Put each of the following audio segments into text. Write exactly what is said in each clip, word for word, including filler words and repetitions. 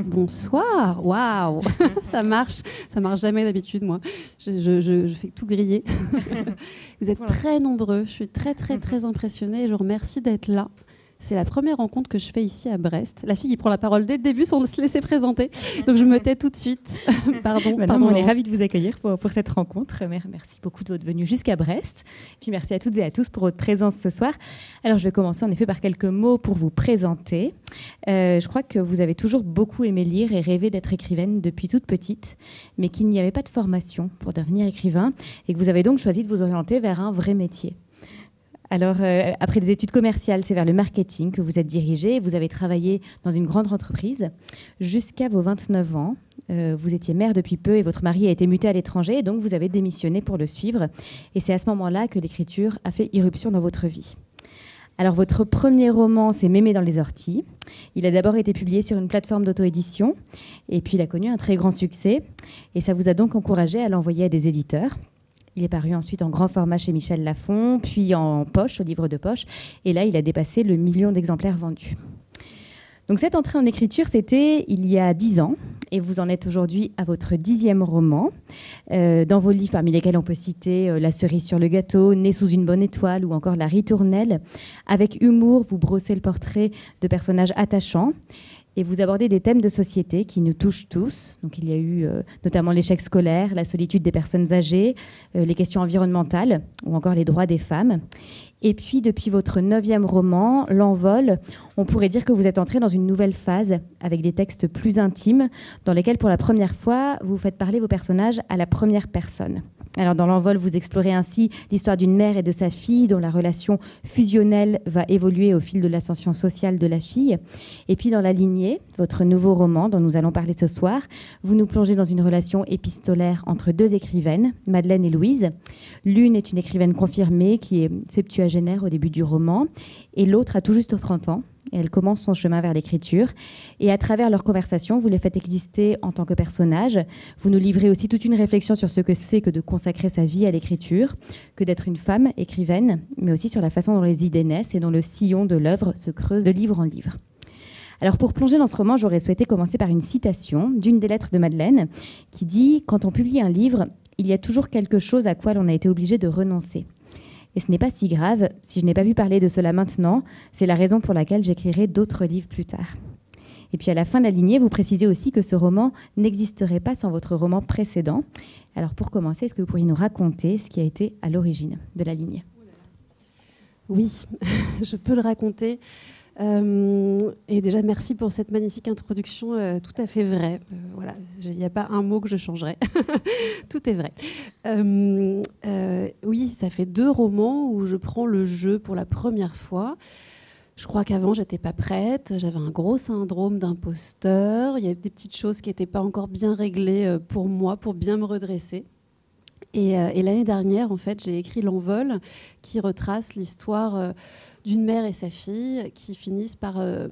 Bonsoir, waouh, ça marche, ça marche jamais d'habitude moi. Je, je, je, je fais tout griller. Vous êtes très nombreux, je suis très très très impressionnée et je vous remercie d'être là. C'est la première rencontre que je fais ici à Brest. La fille qui prend la parole dès le début sans se laisser présenter. Donc je me tais tout de suite. Pardon. Bah pardon non, on est ravis de vous accueillir pour, pour cette rencontre. Merci beaucoup de votre venue jusqu'à Brest. Puis merci à toutes et à tous pour votre présence ce soir. Alors je vais commencer en effet par quelques mots pour vous présenter. Euh, je crois que vous avez toujours beaucoup aimé lire et rêvé d'être écrivaine depuis toute petite, mais qu'il n'y avait pas de formation pour devenir écrivain et que vous avez donc choisi de vous orienter vers un vrai métier. Alors, euh, après des études commerciales, c'est vers le marketing que vous êtes dirigée. Vous avez travaillé dans une grande entreprise jusqu'à vos vingt-neuf ans. Euh, vous étiez mère depuis peu et votre mari a été muté à l'étranger. Et donc, vous avez démissionné pour le suivre. Et c'est à ce moment-là que l'écriture a fait irruption dans votre vie. Alors, votre premier roman, c'est Mémé dans les orties. Il a d'abord été publié sur une plateforme d'auto-édition. Et puis, il a connu un très grand succès. Et ça vous a donc encouragé à l'envoyer à des éditeurs. Il est paru ensuite en grand format chez Michel Lafon, puis en poche, au livre de poche. Et là, il a dépassé le million d'exemplaires vendus. Donc cette entrée en écriture, c'était il y a dix ans. Et vous en êtes aujourd'hui à votre dixième roman. Euh, dans vos livres, parmi lesquels on peut citer euh, La cerise sur le gâteau, Né sous une bonne étoile ou encore La ritournelle. Avec humour, vous brossez le portrait de personnages attachants. Et vous abordez des thèmes de société qui nous touchent tous. Donc, il y a eu euh, notamment l'échec scolaire, la solitude des personnes âgées, euh, les questions environnementales ou encore les droits des femmes. Et puis, depuis votre neuvième roman, L'Envol, on pourrait dire que vous êtes entré dans une nouvelle phase avec des textes plus intimes dans lesquels, pour la première fois, vous faites parler vos personnages à la première personne. Alors, dans L'Envol, vous explorez ainsi l'histoire d'une mère et de sa fille dont la relation fusionnelle va évoluer au fil de l'ascension sociale de la fille. Et puis, dans La Lignée, votre nouveau roman dont nous allons parler ce soir, vous nous plongez dans une relation épistolaire entre deux écrivaines, Madeleine et Louise. L'une est une écrivaine confirmée qui est septuagénaire au début du roman et l'autre a tout juste trente ans. Et elle commence son chemin vers l'écriture. Et à travers leurs conversations, vous les faites exister en tant que personnages. Vous nous livrez aussi toute une réflexion sur ce que c'est que de consacrer sa vie à l'écriture, que d'être une femme écrivaine, mais aussi sur la façon dont les idées naissent et dont le sillon de l'œuvre se creuse de livre en livre. Alors pour plonger dans ce roman, j'aurais souhaité commencer par une citation d'une des lettres de Madeleine qui dit « Quand on publie un livre, il y a toujours quelque chose à quoi l'on a été obligé de renoncer. » Et ce n'est pas si grave, si je n'ai pas pu parler de cela maintenant, c'est la raison pour laquelle j'écrirai d'autres livres plus tard. Et puis à la fin de La Lignée, vous précisez aussi que ce roman n'existerait pas sans votre roman précédent. Alors pour commencer, est-ce que vous pourriez nous raconter ce qui a été à l'origine de La Lignée ? Oui, je peux le raconter. Euh, et déjà, merci pour cette magnifique introduction, euh, tout à fait vraie. Euh, voilà, il n'y a pas un mot que je changerais. Tout est vrai. Euh, euh, oui, ça fait deux romans où je prends le jeu pour la première fois. Je crois qu'avant, je n'étais pas prête. J'avais un gros syndrome d'imposteur. Il y avait des petites choses qui n'étaient pas encore bien réglées pour moi, pour bien me redresser. Et, euh, et l'année dernière, en fait, j'ai écrit L'Envol, qui retrace l'histoire euh, d'une mère et sa fille qui finissent par euh,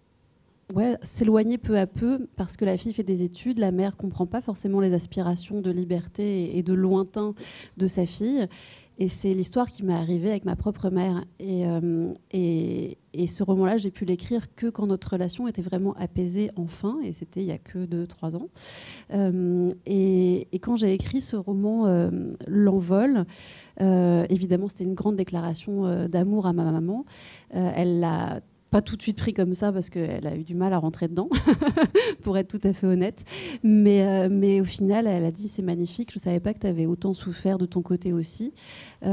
ouais, s'éloigner peu à peu parce que la fille fait des études, la mère ne comprend pas forcément les aspirations de liberté et de lointain de sa fille. Et c'est l'histoire qui m'est arrivée avec ma propre mère. Et, euh, et, et ce roman-là, j'ai pu l'écrire que quand notre relation était vraiment apaisée enfin. Et c'était il n'y a que deux trois ans. Euh, et, et quand j'ai écrit ce roman, euh, L'Envol, euh, évidemment, c'était une grande déclaration euh, d'amour à ma maman. Euh, elle l'a pas tout de suite pris comme ça parce qu'elle a eu du mal à rentrer dedans, pour être tout à fait honnête. Mais, euh, mais au final, elle a dit « c'est magnifique, je ne savais pas que tu avais autant souffert de ton côté aussi euh, ».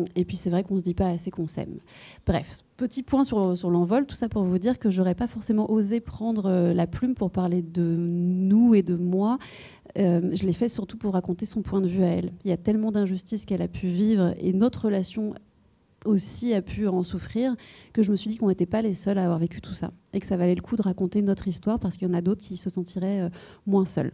Et puis c'est vrai qu'on ne se dit pas assez qu'on s'aime. Bref, petit point sur, sur L'Envol, tout ça pour vous dire que je n'aurais pas forcément osé prendre la plume pour parler de nous et de moi. Euh, je l'ai fait surtout pour raconter son point de vue à elle. Il y a tellement d'injustices qu'elle a pu vivre et notre relation aussi a pu en souffrir, que je me suis dit qu'on n'était pas les seuls à avoir vécu tout ça et que ça valait le coup de raconter notre histoire parce qu'il y en a d'autres qui se sentiraient euh, moins seuls.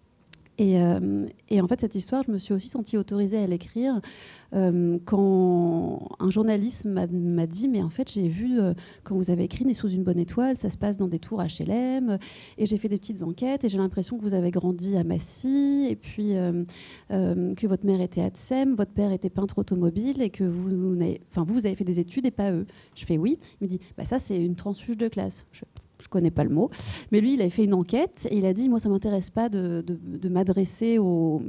Et, euh, et en fait, cette histoire, je me suis aussi sentie autorisée à l'écrire euh, quand un journaliste m'a, m'a dit « Mais en fait, j'ai vu, euh, quand vous avez écrit Né sous une bonne étoile, ça se passe dans des tours H L M. Et j'ai fait des petites enquêtes et j'ai l'impression que vous avez grandi à Massy et puis euh, euh, que votre mère était Atsem, votre père était peintre automobile et que vous, vous, avez, enfin, vous, vous avez fait des études et pas eux. » Je fais « Oui ». Il me dit bah, « Ça, c'est une transfuge de classe. » Je je ne connais pas le mot. Mais lui, il avait fait une enquête et il a dit, moi, ça ne m'intéresse pas de, de, de m'adresser aux,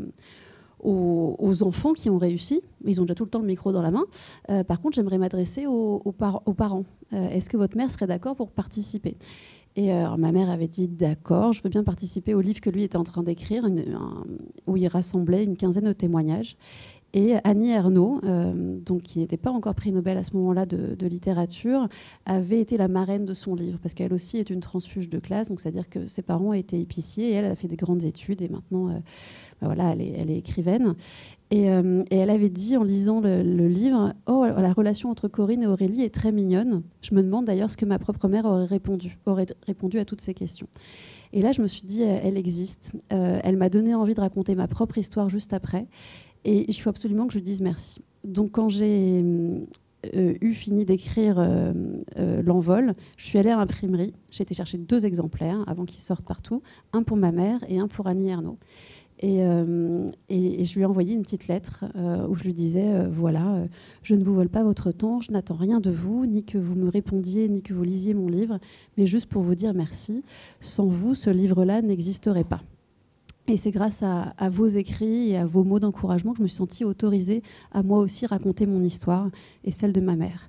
aux, aux enfants qui ont réussi. Ils ont déjà tout le temps le micro dans la main. Euh, par contre, j'aimerais m'adresser aux, aux, par- aux parents. Euh, est-ce que votre mère serait d'accord pour participer ? Et alors, ma mère avait dit d'accord, je veux bien participer au livre que lui était en train d'écrire, une, un, où il rassemblait une quinzaine de témoignages. Et Annie Ernaux, euh, donc, qui n'était pas encore prix Nobel à ce moment-là de, de littérature, avait été la marraine de son livre, parce qu'elle aussi est une transfuge de classe, donc c'est-à-dire que ses parents étaient épiciers, et elle, elle a fait des grandes études, et maintenant, euh, ben voilà, elle est, elle est écrivaine. Et, euh, et elle avait dit, en lisant le, le livre, « Oh, la relation entre Corinne et Aurélie est très mignonne. Je me demande d'ailleurs ce que ma propre mère aurait répondu, aurait répondu à toutes ces questions. » Et là, je me suis dit, elle existe. Euh, elle m'a donné envie de raconter ma propre histoire juste après. Et il faut absolument que je lui dise merci. Donc, quand j'ai euh, eu fini d'écrire euh, euh, L'Envol, je suis allée à l'imprimerie. J'ai été chercher deux exemplaires avant qu'ils sortent partout. Un pour ma mère et un pour Annie Ernaux. Et, euh, et, et je lui ai envoyé une petite lettre euh, où je lui disais, euh, voilà, euh, je ne vous vole pas votre temps, je n'attends rien de vous, ni que vous me répondiez, ni que vous lisiez mon livre, mais juste pour vous dire merci. Sans vous, ce livre-là n'existerait pas. Et c'est grâce à, à vos écrits et à vos mots d'encouragement que je me suis sentie autorisée à moi aussi raconter mon histoire et celle de ma mère.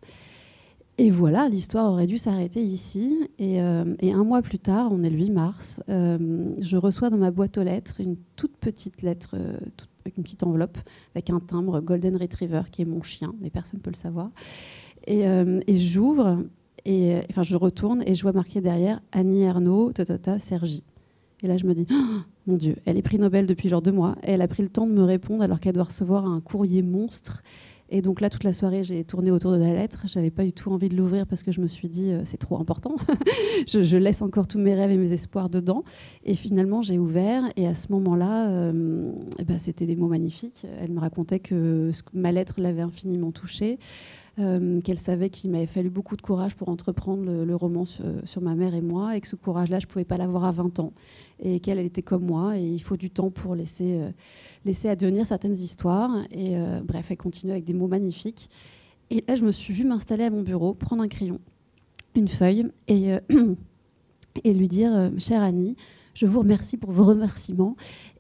Et voilà, l'histoire aurait dû s'arrêter ici. Et, euh, et un mois plus tard, on est le huit mars, euh, je reçois dans ma boîte aux lettres une toute petite lettre, euh, toute, avec une petite enveloppe, avec un timbre Golden Retriever, qui est mon chien, mais personne ne peut le savoir. Et, euh, et j'ouvre, et, enfin je retourne, et je vois marqué derrière « Annie Ernaux, tatata, Sergi ». Et là, je me dis, oh, mon Dieu, elle est prix Nobel depuis genre deux mois. Et elle a pris le temps de me répondre alors qu'elle doit recevoir un courrier monstre. Et donc là, toute la soirée, j'ai tourné autour de la lettre. Je n'avais pas du tout envie de l'ouvrir parce que je me suis dit, euh, c'est trop important. je, je laisse encore tous mes rêves et mes espoirs dedans. Et finalement, j'ai ouvert. Et à ce moment-là, euh, eh ben, c'était des mots magnifiques. Elle me racontait que ma lettre l'avait infiniment touchée. Euh, qu'elle savait qu'il m'avait fallu beaucoup de courage pour entreprendre le, le roman sur, sur ma mère et moi, et que ce courage-là, je ne pouvais pas l'avoir à vingt ans, et qu'elle elle était comme moi, et il faut du temps pour laisser, euh, laisser advenir certaines histoires. Et euh, bref, elle continue avec des mots magnifiques. Et là, je me suis vue m'installer à mon bureau, prendre un crayon, une feuille, et, euh, et lui dire euh, « Chère Annie, je vous remercie pour vos remerciements.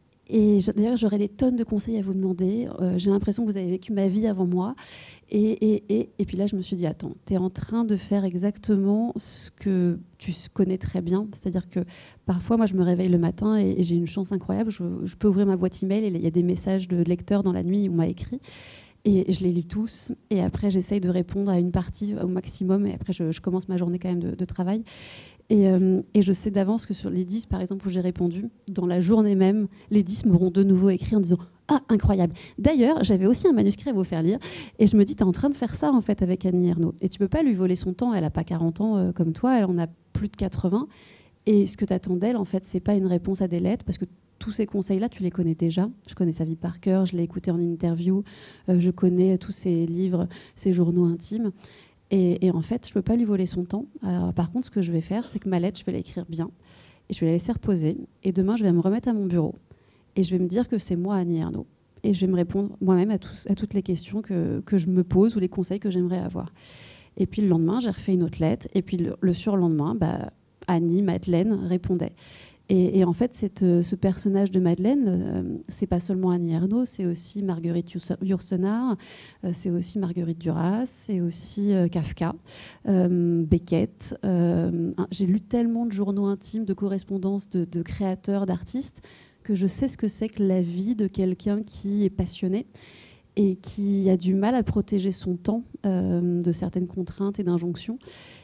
Et d'ailleurs, j'aurais des tonnes de conseils à vous demander. Euh, j'ai l'impression que vous avez vécu ma vie avant moi. » Et, et, et, et puis là, je me suis dit, attends, tu es en train de faire exactement ce que tu connais très bien. C'est-à-dire que parfois, moi, je me réveille le matin et, et j'ai une chance incroyable. Je, je peux ouvrir ma boîte email et il y a des messages de lecteurs dans la nuit où on m'a écrit. Et je les lis tous. Et après, j'essaye de répondre à une partie au maximum. Et après, je, je commence ma journée quand même de, de travail. Et, euh, et je sais d'avance que sur les dix, par exemple, où j'ai répondu, dans la journée même, les dix m'auront de nouveau écrit en disant « Ah, incroyable !» D'ailleurs, j'avais aussi un manuscrit à vous faire lire. Et je me dis, tu es en train de faire ça, en fait, avec Annie Ernaux. Et tu peux pas lui voler son temps. Elle n'a pas quarante ans euh, comme toi. Elle en a plus de quatre-vingts. Et ce que tu attends d'elle, en fait, c'est pas une réponse à des lettres, parce que tous ces conseils-là, tu les connais déjà. Je connais sa vie par cœur. Je l'ai écouté en interview. Euh, je connais tous ses livres, ses journaux intimes. Et, et en fait, je ne peux pas lui voler son temps. Alors, par contre, ce que je vais faire, c'est que ma lettre, je vais l'écrire bien. Et je vais la laisser reposer. Et demain, je vais me remettre à mon bureau. Et je vais me dire que c'est moi, Annie Ernaux. Et je vais me répondre moi-même à, tous, à toutes les questions que, que je me pose ou les conseils que j'aimerais avoir. Et puis le lendemain, j'ai refait une autre lettre. Et puis le, le surlendemain, bah, Annie, Madeleine répondait. Et, et en fait, cette, ce personnage de Madeleine, euh, c'est pas seulement Annie Ernaux, c'est aussi Marguerite Yourcenar, euh, c'est aussi Marguerite Duras, c'est aussi euh, Kafka, euh, Beckett. Euh, j'ai lu tellement de journaux intimes, de correspondances de, de créateurs, d'artistes, que je sais ce que c'est que la vie de quelqu'un qui est passionné et qui a du mal à protéger son temps euh, de certaines contraintes et d'injonctions.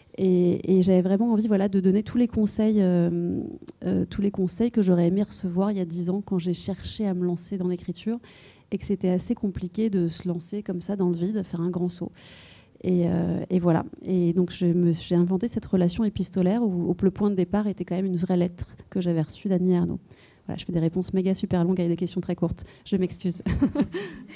Et, et j'avais vraiment envie, voilà, de donner tous les conseils, euh, euh, tous les conseils que j'aurais aimé recevoir il y a dix ans quand j'ai cherché à me lancer dans l'écriture et que c'était assez compliqué de se lancer comme ça dans le vide, faire un grand saut. Et, euh, et voilà. Et donc je me, j'ai inventé cette relation épistolaire où, où le point de départ était quand même une vraie lettre que j'avais reçue d'Annie Ernaux. Voilà, je fais des réponses méga super longues avec des questions très courtes. Je m'excuse.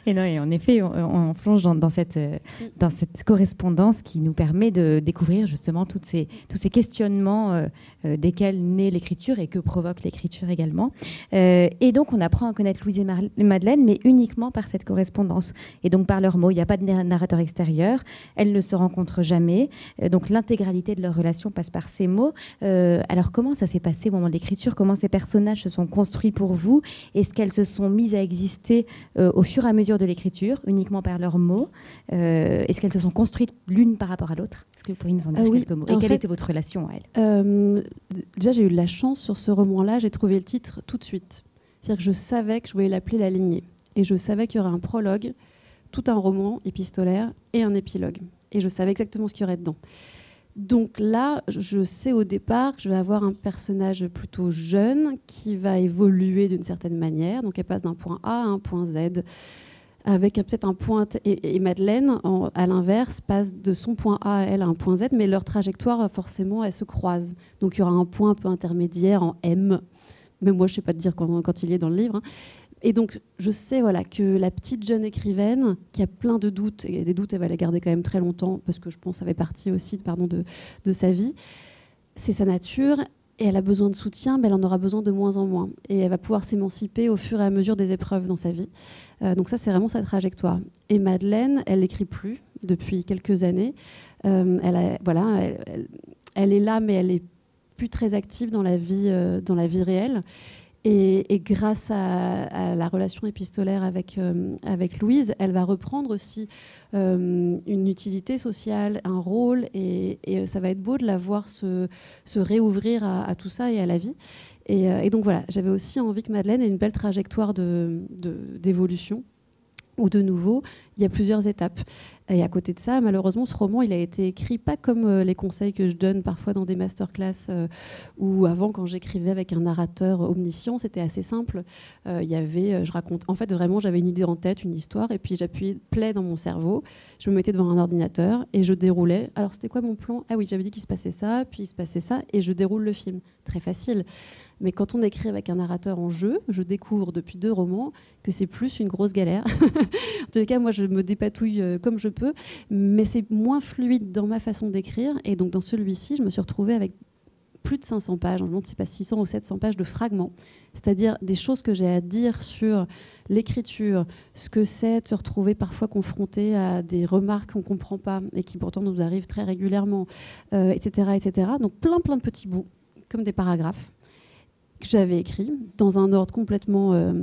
Et, non, et en effet, on, on plonge dans, dans, cette, dans cette correspondance qui nous permet de découvrir justement toutes ces, tous ces questionnements euh, euh, desquels naît l'écriture et que provoque l'écriture également. Euh, et donc, on apprend à connaître Louise et Madeleine, mais uniquement par cette correspondance. Et donc, par leurs mots, il n'y a pas de narrateur extérieur. Elles ne se rencontrent jamais. Euh, donc, l'intégralité de leur relation passe par ces mots. Euh, alors, comment ça s'est passé au moment de l'écriture? Comment ces personnages se sont construits pour vous? Est-ce qu'elles se sont mises à exister euh, au fur et à mesure de l'écriture, uniquement par leurs mots? euh, Est-ce qu'elles se sont construites l'une par rapport à l'autre? Est-ce que vous pourriez nous en dire euh, oui. quelques mots? Et en quelle fait, était votre relation à elles? euh, Déjà, j'ai eu de la chance sur ce roman-là. J'ai trouvé le titre tout de suite. C'est-à-dire que je savais que je voulais l'appeler La Lignée. Et je savais qu'il y aurait un prologue, tout un roman épistolaire et un épilogue. Et je savais exactement ce qu'il y aurait dedans. Donc là, je sais au départ que je vais avoir un personnage plutôt jeune qui va évoluer d'une certaine manière. Donc elle passe d'un point A à un point Z, avec peut-être un point... Et, et Madeleine, en, à l'inverse, passe de son point A à elle à un point Z, mais leur trajectoire, forcément, elles se croisent. Donc il y aura un point un peu intermédiaire en M. Même moi, je ne sais pas te dire quand, quand il y est dans le livre. Hein. Et donc, je sais voilà, que la petite jeune écrivaine, qui a plein de doutes, et des doutes, elle va les garder quand même très longtemps, parce que je pense que ça fait partie aussi pardon, de, de sa vie, c'est sa nature, et elle a besoin de soutien, mais elle en aura besoin de moins en moins. Et elle va pouvoir s'émanciper au fur et à mesure des épreuves dans sa vie. Euh, donc ça, c'est vraiment sa trajectoire. Et Madeleine, elle n'écrit plus depuis quelques années. Euh, elle, a, voilà, elle, elle, elle est là, mais elle n'est plus très active dans la vie, euh, dans la vie réelle. Et, et grâce à, à la relation épistolaire avec, euh, avec Louise, elle va reprendre aussi euh, une utilité sociale, un rôle, et, et ça va être beau de la voir se, se réouvrir à, à tout ça et à la vie. Et, et donc voilà, j'avais aussi envie que Madeleine ait une belle trajectoire de, de, d'évolution, où de nouveau, il y a plusieurs étapes. Et à côté de ça, malheureusement, ce roman, il a été écrit pas comme euh, les conseils que je donne parfois dans des masterclass, euh, ou avant, quand j'écrivais avec un narrateur omniscient, c'était assez simple. Euh, il y avait, euh, je raconte, en fait, vraiment, j'avais une idée en tête, une histoire, et puis j'appuyais play dans mon cerveau, je me mettais devant un ordinateur, et je déroulais. Alors, c'était quoi mon plan? Ah oui, j'avais dit qu'il se passait ça, puis il se passait ça, et je déroule le film. Très facile. Mais quand on écrit avec un narrateur en jeu, je découvre depuis deux romans que c'est plus une grosse galère. En tous les cas, moi, je me dépatouille comme je peux, mais c'est moins fluide dans ma façon d'écrire. Et donc, dans celui-ci, je me suis retrouvée avec plus de cinq cents pages, je ne sais pas six cents ou sept cents pages de fragments, c'est-à-dire des choses que j'ai à dire sur l'écriture, ce que c'est de se retrouver parfois confronté à des remarques qu'on ne comprend pas et qui pourtant nous arrivent très régulièrement, euh, et cetera, et cetera. Donc, plein, plein de petits bouts, comme des paragraphes, que j'avais écrit dans un ordre complètement euh,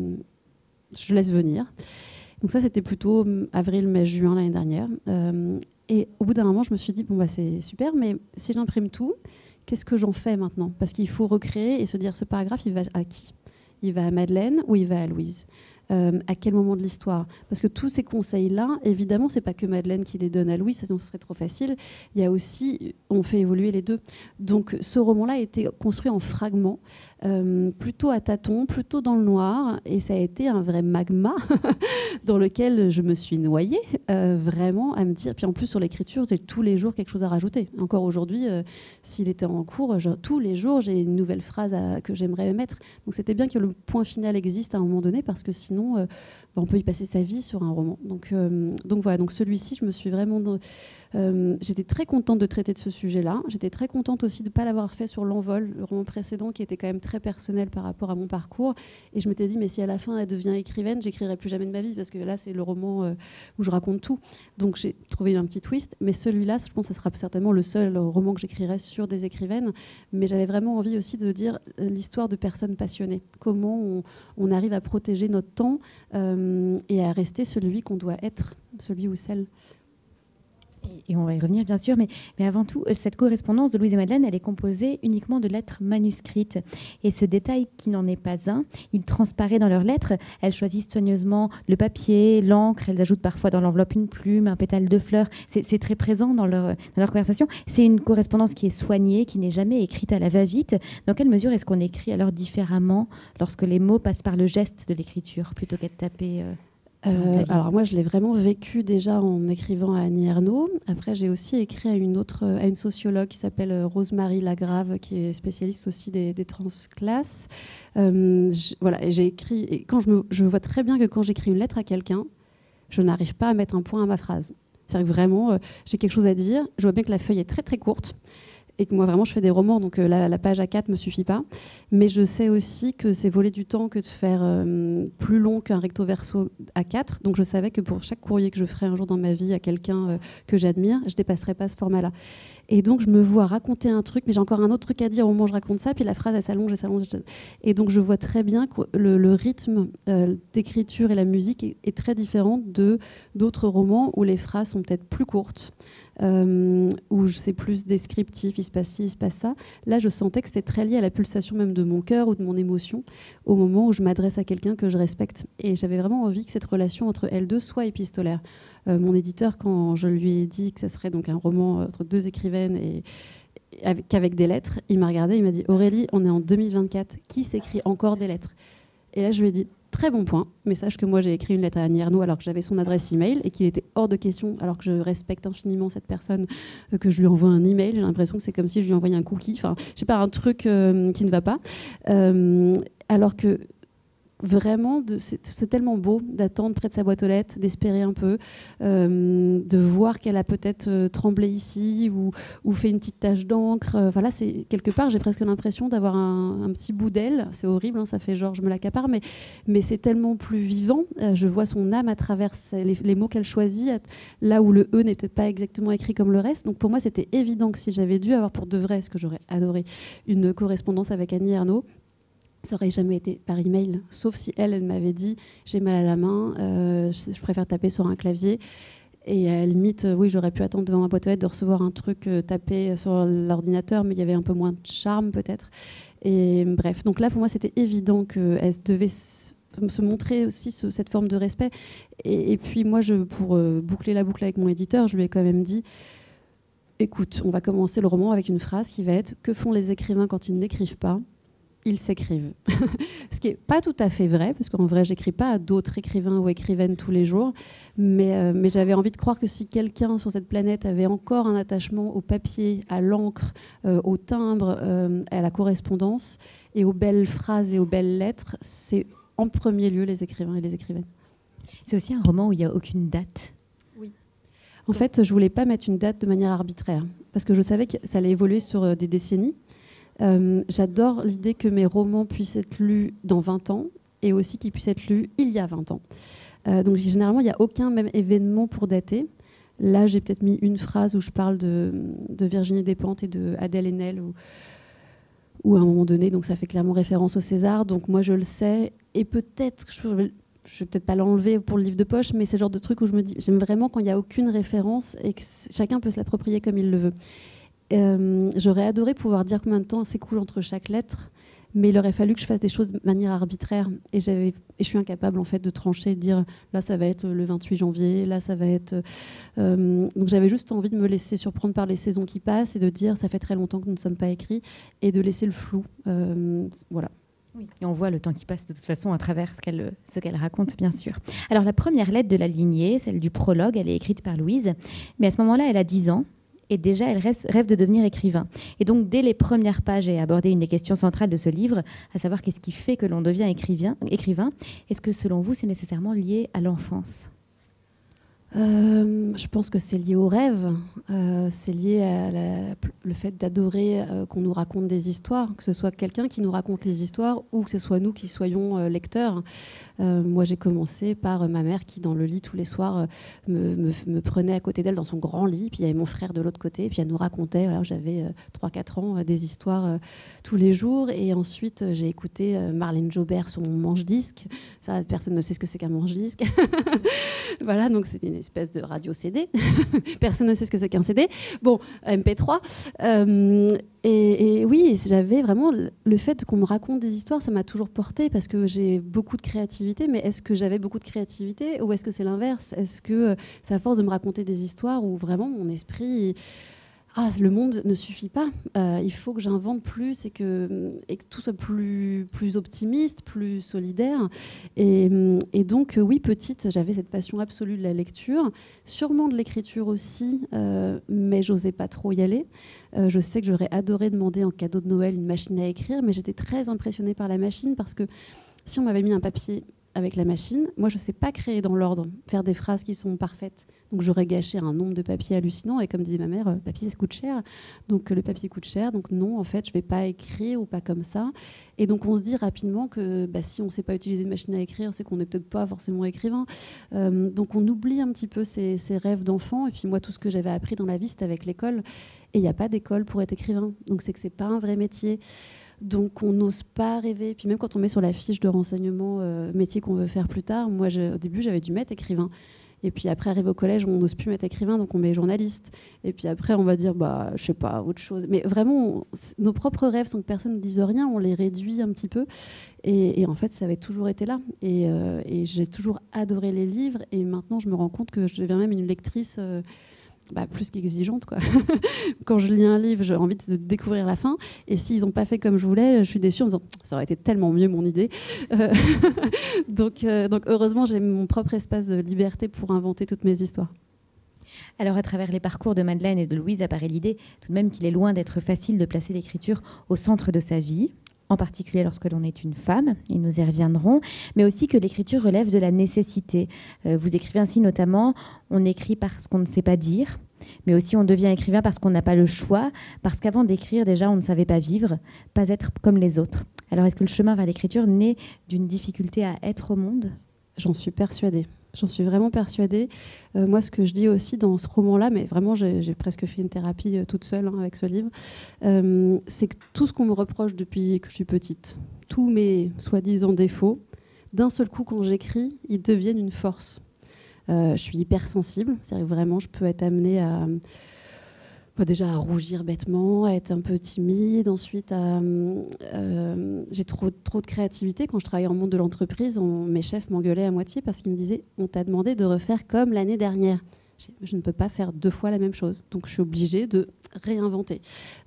je laisse venir. Donc ça, c'était plutôt avril, mai, juin l'année dernière. Euh, et au bout d'un moment, je me suis dit, bon, bah, c'est super, mais si j'imprime tout, qu'est-ce que j'en fais maintenant? Parce qu'il faut recréer et se dire, ce paragraphe, il va à qui? Il va à Madeleine ou il va à Louise? Euh, à quel moment de l'histoire? Parce que tous ces conseils-là, évidemment, c'est pas que Madeleine qui les donne à Louise, sinon ce serait trop facile. Il y a aussi, on fait évoluer les deux. Donc ce roman-là a été construit en fragments, euh, plutôt à tâtons, plutôt dans le noir, et ça a été un vrai magma dans lequel je me suis noyée, euh, vraiment à me dire. Puis en plus sur l'écriture, j'ai tous les jours quelque chose à rajouter. Encore aujourd'hui, euh, s'il était en cours, je, tous les jours j'ai une nouvelle phrase à, que j'aimerais mettre. Donc c'était bien que le point final existe à un moment donné, parce que sinon Euh, on peut y passer sa vie sur un roman. Donc, euh, donc voilà, donc celui-ci, je me suis vraiment... Euh, j'étais très contente de traiter de ce sujet-là. J'étais très contente aussi de ne pas l'avoir fait sur L'Envol, le roman précédent qui était quand même très personnel par rapport à mon parcours. Et je m'étais dit, mais si à la fin elle devient écrivaine, j'écrirai plus jamais de ma vie, parce que là, c'est le roman euh, où je raconte tout. Donc j'ai trouvé un petit twist. Mais celui-là, je pense que ce sera certainement le seul roman que j'écrirai sur des écrivaines. Mais j'avais vraiment envie aussi de dire l'histoire de personnes passionnées. Comment on, on arrive à protéger notre temps euh, et à rester celui qu'on doit être, celui ou celle. Et on va y revenir, bien sûr, mais, mais avant tout, cette correspondance de Louise et Madeleine, elle est composée uniquement de lettres manuscrites. Et ce détail qui n'en est pas un, il transparaît dans leurs lettres. Elles choisissent soigneusement le papier, l'encre, elles ajoutent parfois dans l'enveloppe une plume, un pétale de fleurs. C'est, c'est très présent dans leur, dans leur conversation. C'est une correspondance qui est soignée, qui n'est jamais écrite à la va-vite. Dans quelle mesure est-ce qu'on écrit alors différemment lorsque les mots passent par le geste de l'écriture, plutôt qu'à taper... Euh Euh, alors moi, je l'ai vraiment vécu déjà en écrivant à Annie Ernaux. Après, j'ai aussi écrit à une autre, à une sociologue qui s'appelle Rosemarie Lagrave, qui est spécialiste aussi des, des transclasses. Euh, j- voilà, et j'ai écrit. Et quand je, me, je vois très bien que quand j'écris une lettre à quelqu'un, je n'arrive pas à mettre un point à ma phrase. C'est-à-dire que vraiment, euh, j'ai quelque chose à dire, je vois bien que la feuille est très très courte, et que moi vraiment je fais des romans, donc euh, la, la page A quatre ne me suffit pas. Mais je sais aussi que c'est voler du temps que de faire euh, plus long qu'un recto verso A quatre. Donc je savais que pour chaque courrier que je ferais un jour dans ma vie à quelqu'un euh, que j'admire, je ne dépasserais pas ce format-là. Et donc je me vois raconter un truc, mais j'ai encore un autre truc à dire au moment où je raconte ça, puis la phrase elle s'allonge et s'allonge. Et donc je vois très bien que le, le rythme euh, d'écriture et la musique est, est très différent de d'autres romans où les phrases sont peut-être plus courtes. Euh, où c'est plus descriptif, il se passe ci, il se passe ça. Là, je sentais que c'était très lié à la pulsation même de mon cœur ou de mon émotion au moment où je m'adresse à quelqu'un que je respecte. Et j'avais vraiment envie que cette relation entre elles deux soit épistolaire. Euh, mon éditeur, quand je lui ai dit que ce serait donc un roman entre deux écrivaines et qu'avec des lettres, il m'a regardé, il m'a dit « Aurélie, on est en deux mille vingt-quatre, qui s'écrit encore des lettres ?» Et là, je lui ai dit « Très bon point, mais sache que moi, j'ai écrit une lettre à Annie Ernaux alors que j'avais son adresse email et qu'il était hors de question, alors que je respecte infiniment cette personne, euh, que je lui envoie un email. J'ai l'impression que c'est comme si je lui envoyais un cookie. Enfin, je sais pas, un truc euh, qui ne va pas. Euh, alors que vraiment, de, c'est, c'est tellement beau d'attendre près de sa boîte aux lettres, d'espérer un peu, euh, de voir qu'elle a peut-être euh, tremblé ici ou, ou fait une petite tache d'encre. Euh, voilà, c'est, quelque part, j'ai presque l'impression d'avoir un, un petit bout d'elle. C'est horrible, hein, ça fait genre je me l'accapare, mais, mais c'est tellement plus vivant. Euh, je vois son âme à travers les, les mots qu'elle choisit, là où le « e » n'est peut-être pas exactement écrit comme le reste. Donc pour moi, c'était évident que si j'avais dû avoir pour de vrai, ce que j'aurais adoré, une correspondance avec Annie Ernaux, ça n'aurait jamais été par email, sauf si elle, elle m'avait dit j'ai mal à la main, euh, je, je préfère taper sur un clavier. Et à la limite, euh, oui, j'aurais pu attendre devant ma boîte aux lettres de recevoir un truc euh, tapé sur l'ordinateur, mais il y avait un peu moins de charme peut-être. Et bref, donc là pour moi c'était évident qu'elle devait se montrer aussi ce, cette forme de respect. Et, et puis moi, je, pour euh, boucler la boucle avec mon éditeur, je lui ai quand même dit écoute, on va commencer le roman avec une phrase qui va être que font les écrivains quand ils n'écrivent pas ? Ils s'écrivent. Ce qui n'est pas tout à fait vrai, parce qu'en vrai, je n'écris pas à d'autres écrivains ou écrivaines tous les jours, mais, euh, mais j'avais envie de croire que si quelqu'un sur cette planète avait encore un attachement au papier, à l'encre, euh, au timbre, euh, à la correspondance, et aux belles phrases et aux belles lettres, c'est en premier lieu les écrivains et les écrivaines. C'est aussi un roman où il n'y a aucune date. Oui. En fait, je ne voulais pas mettre une date de manière arbitraire, parce que je savais que ça allait évoluer sur euh, des décennies. Euh, j'adore l'idée que mes romans puissent être lus dans vingt ans et aussi qu'ils puissent être lus il y a vingt ans. Euh, donc généralement, il n'y a aucun même événement pour dater. Là, j'ai peut-être mis une phrase où je parle de, de Virginie Despentes et de Adèle Haenel, ou, ou à un moment donné, donc ça fait clairement référence au César. Donc moi, je le sais. Et peut-être que je ne vais peut-être pas l'enlever pour le livre de poche, mais c'est le genre de truc où je me dis, j'aime vraiment quand il n'y a aucune référence et que chacun peut se l'approprier comme il le veut. Euh, j'aurais adoré pouvoir dire combien de temps s'écoule entre chaque lettre, mais il aurait fallu que je fasse des choses de manière arbitraire et, j'avais, et je suis incapable en fait de trancher, de dire là ça va être le vingt-huit janvier, là ça va être... Euh, donc j'avais juste envie de me laisser surprendre par les saisons qui passent et de dire ça fait très longtemps que nous ne sommes pas écrits et de laisser le flou. Euh, voilà. Oui. Et on voit le temps qui passe de toute façon à travers ce qu'elle, ce qu'elle raconte, bien sûr. Alors la première lettre de la lignée, celle du prologue, elle est écrite par Louise, mais à ce moment-là elle a dix ans. Et déjà, elle rêve de devenir écrivain. Et donc, dès les premières pages, j'ai abordé une des questions centrales de ce livre, à savoir qu'est-ce qui fait que l'on devient écrivain, écrivain. Est-ce que, selon vous, c'est nécessairement lié à l'enfance ? Euh, je pense que c'est lié au rêve, euh, c'est lié à la, le fait d'adorer euh, qu'on nous raconte des histoires, que ce soit quelqu'un qui nous raconte les histoires ou que ce soit nous qui soyons euh, lecteurs. Euh, moi, j'ai commencé par euh, ma mère qui, dans le lit, tous les soirs, euh, me, me, me prenait à côté d'elle dans son grand lit, puis il y avait mon frère de l'autre côté, puis elle nous racontait, voilà, j'avais euh, trois quatre ans, euh, des histoires euh, tous les jours. Et ensuite, euh, j'ai écouté euh, Marlène Jobert sur mon manche-disque. Ça, personne ne sait ce que c'est qu'un manche-disque. Voilà, donc c'était une espèce de radio C D. Personne ne sait ce que c'est qu'un C D. Bon, M P trois. Euh, et, et oui, j'avais vraiment le fait qu'on me raconte des histoires, ça m'a toujours portée parce que j'ai beaucoup de créativité. Mais est-ce que j'avais beaucoup de créativité ou est-ce que c'est l'inverse ? Est-ce que c'est à force de me raconter des histoires où vraiment mon esprit... Ah, le monde ne suffit pas. Euh, il faut que j'invente plus et que, et que tout soit plus, plus optimiste, plus solidaire. Et, et donc, oui, petite, j'avais cette passion absolue de la lecture, sûrement de l'écriture aussi, euh, mais j'osais pas trop y aller. Euh, je sais que j'aurais adoré demander en cadeau de Noël une machine à écrire, mais j'étais très impressionnée par la machine parce que si on m'avait mis un papier avec la machine. Moi, je ne sais pas créer dans l'ordre, faire des phrases qui sont parfaites. Donc, j'aurais gâché un nombre de papiers hallucinant. Et comme disait ma mère, euh, papier, ça coûte cher. Donc, euh, le papier coûte cher. Donc, non, en fait, je ne vais pas écrire ou pas comme ça. Et donc, on se dit rapidement que bah, si on ne sait pas utiliser une machine à écrire, c'est qu'on n'est peut-être pas forcément écrivain. Euh, donc, on oublie un petit peu ces, ces rêves d'enfant. Et puis, moi, tout ce que j'avais appris dans la vie, c'était avec l'école. Et il n'y a pas d'école pour être écrivain. Donc, c'est que ce n'est pas un vrai métier. Donc, on n'ose pas rêver. Puis même quand on met sur la fiche de renseignement euh, métier qu'on veut faire plus tard, moi, je, au début, j'avais dû mettre écrivain. Et puis après, arrivé au collège, on n'ose plus mettre écrivain, donc on met journaliste. Et puis après, on va dire, bah, je sais pas, autre chose. Mais vraiment, on, nos propres rêves, sans que personne ne dise rien, on les réduit un petit peu. Et, et en fait, ça avait toujours été là. Et, euh, et j'ai toujours adoré les livres. Et maintenant, je me rends compte que je deviens même une lectrice... Euh, Bah, plus qu'exigeante, quoi. Quand je lis un livre, j'ai envie de découvrir la fin. Et s'ils n'ont pas fait comme je voulais, je suis déçue en me disant ça aurait été tellement mieux mon idée. Euh, donc, euh, donc heureusement, j'ai mon propre espace de liberté pour inventer toutes mes histoires. Alors, à travers les parcours de Madeleine et de Louise, apparaît l'idée tout de même qu'il est loin d'être facile de placer l'écriture au centre de sa vie, en particulier lorsque l'on est une femme, et nous y reviendrons, mais aussi que l'écriture relève de la nécessité. Euh, vous écrivez ainsi notamment, on écrit parce qu'on ne sait pas dire, mais aussi on devient écrivain parce qu'on n'a pas le choix, parce qu'avant d'écrire, déjà, on ne savait pas vivre, pas être comme les autres. Alors, est-ce que le chemin vers l'écriture naît d'une difficulté à être au monde ? J'en suis persuadée. J'en suis vraiment persuadée. Euh, moi, ce que je dis aussi dans ce roman-là, mais vraiment, j'ai, j'ai presque fait une thérapie euh, toute seule hein, avec ce livre, euh, c'est que tout ce qu'on me reproche depuis que je suis petite, tous mes soi-disant défauts, d'un seul coup, quand j'écris, ils deviennent une force. Euh, je suis hypersensible, c'est-à-dire que vraiment, je peux être amenée à... déjà à rougir bêtement, à être un peu timide. Ensuite, à, euh, j'ai trop, trop de créativité. Quand je travaillais en monde de l'entreprise, on, mes chefs m'engueulaient à moitié parce qu'ils me disaient « on t'a demandé de refaire comme l'année dernière ». Je ne peux pas faire deux fois la même chose. Donc, je suis obligée de réinventer.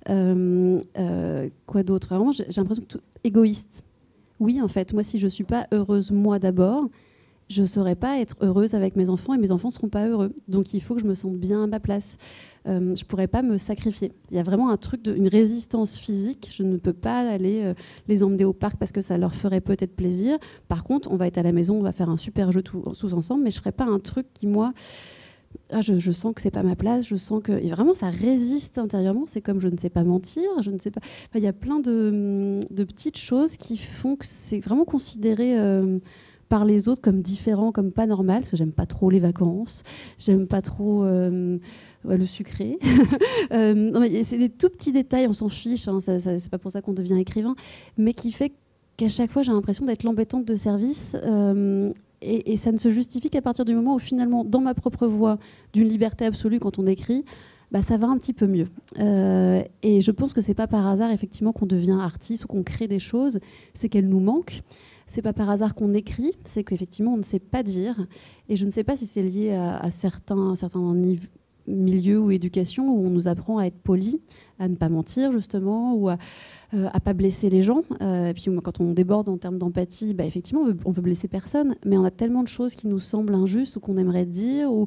Euh, euh, quoi d'autre ? Vraiment, j'ai, j'ai l'impression que tout... égoïste. Oui, en fait, moi, si je ne suis pas heureuse, moi d'abord, je ne saurais pas être heureuse avec mes enfants et mes enfants ne seront pas heureux. Donc, il faut que je me sente bien à ma place. Euh, je ne pourrais pas me sacrifier. Il y a vraiment un truc, de, une résistance physique. Je ne peux pas aller euh, les emmener au parc parce que ça leur ferait peut-être plaisir. Par contre, on va être à la maison, on va faire un super jeu tous, tous ensemble, mais je ne ferai pas un truc qui, moi... Ah, je, je sens que c'est pas ma place, je sens que et vraiment ça résiste intérieurement. C'est comme je ne sais pas mentir, je ne sais pas. Enfin, il y a plein de, de petites choses qui font que c'est vraiment considéré euh, par les autres comme différent, comme pas normal. Parce que j'aime pas trop les vacances, j'aime pas trop euh, ouais, le sucré. euh, non, mais c'est des tout petits détails, on s'en fiche. Hein, ça, ça, c'est pas pour ça qu'on devient écrivain, mais qui fait qu'à chaque fois j'ai l'impression d'être l'embêtante de service. Euh, Et, et ça ne se justifie qu'à partir du moment où finalement, dans ma propre voix, d'une liberté absolue quand on écrit, bah, ça va un petit peu mieux. Euh, et je pense que c'est pas par hasard effectivement qu'on devient artiste ou qu'on crée des choses, c'est qu'elles nous manquent. C'est pas par hasard qu'on écrit, c'est qu'effectivement on ne sait pas dire. Et je ne sais pas si c'est lié à, à certains, certains niveaux, milieux ou éducation où on nous apprend à être poli, à ne pas mentir justement, ou à euh, à pas blesser les gens. Euh, et puis quand on déborde en termes d'empathie, bah, effectivement on veut, on veut blesser personne, mais on a tellement de choses qui nous semblent injustes ou qu'on aimerait dire, ou...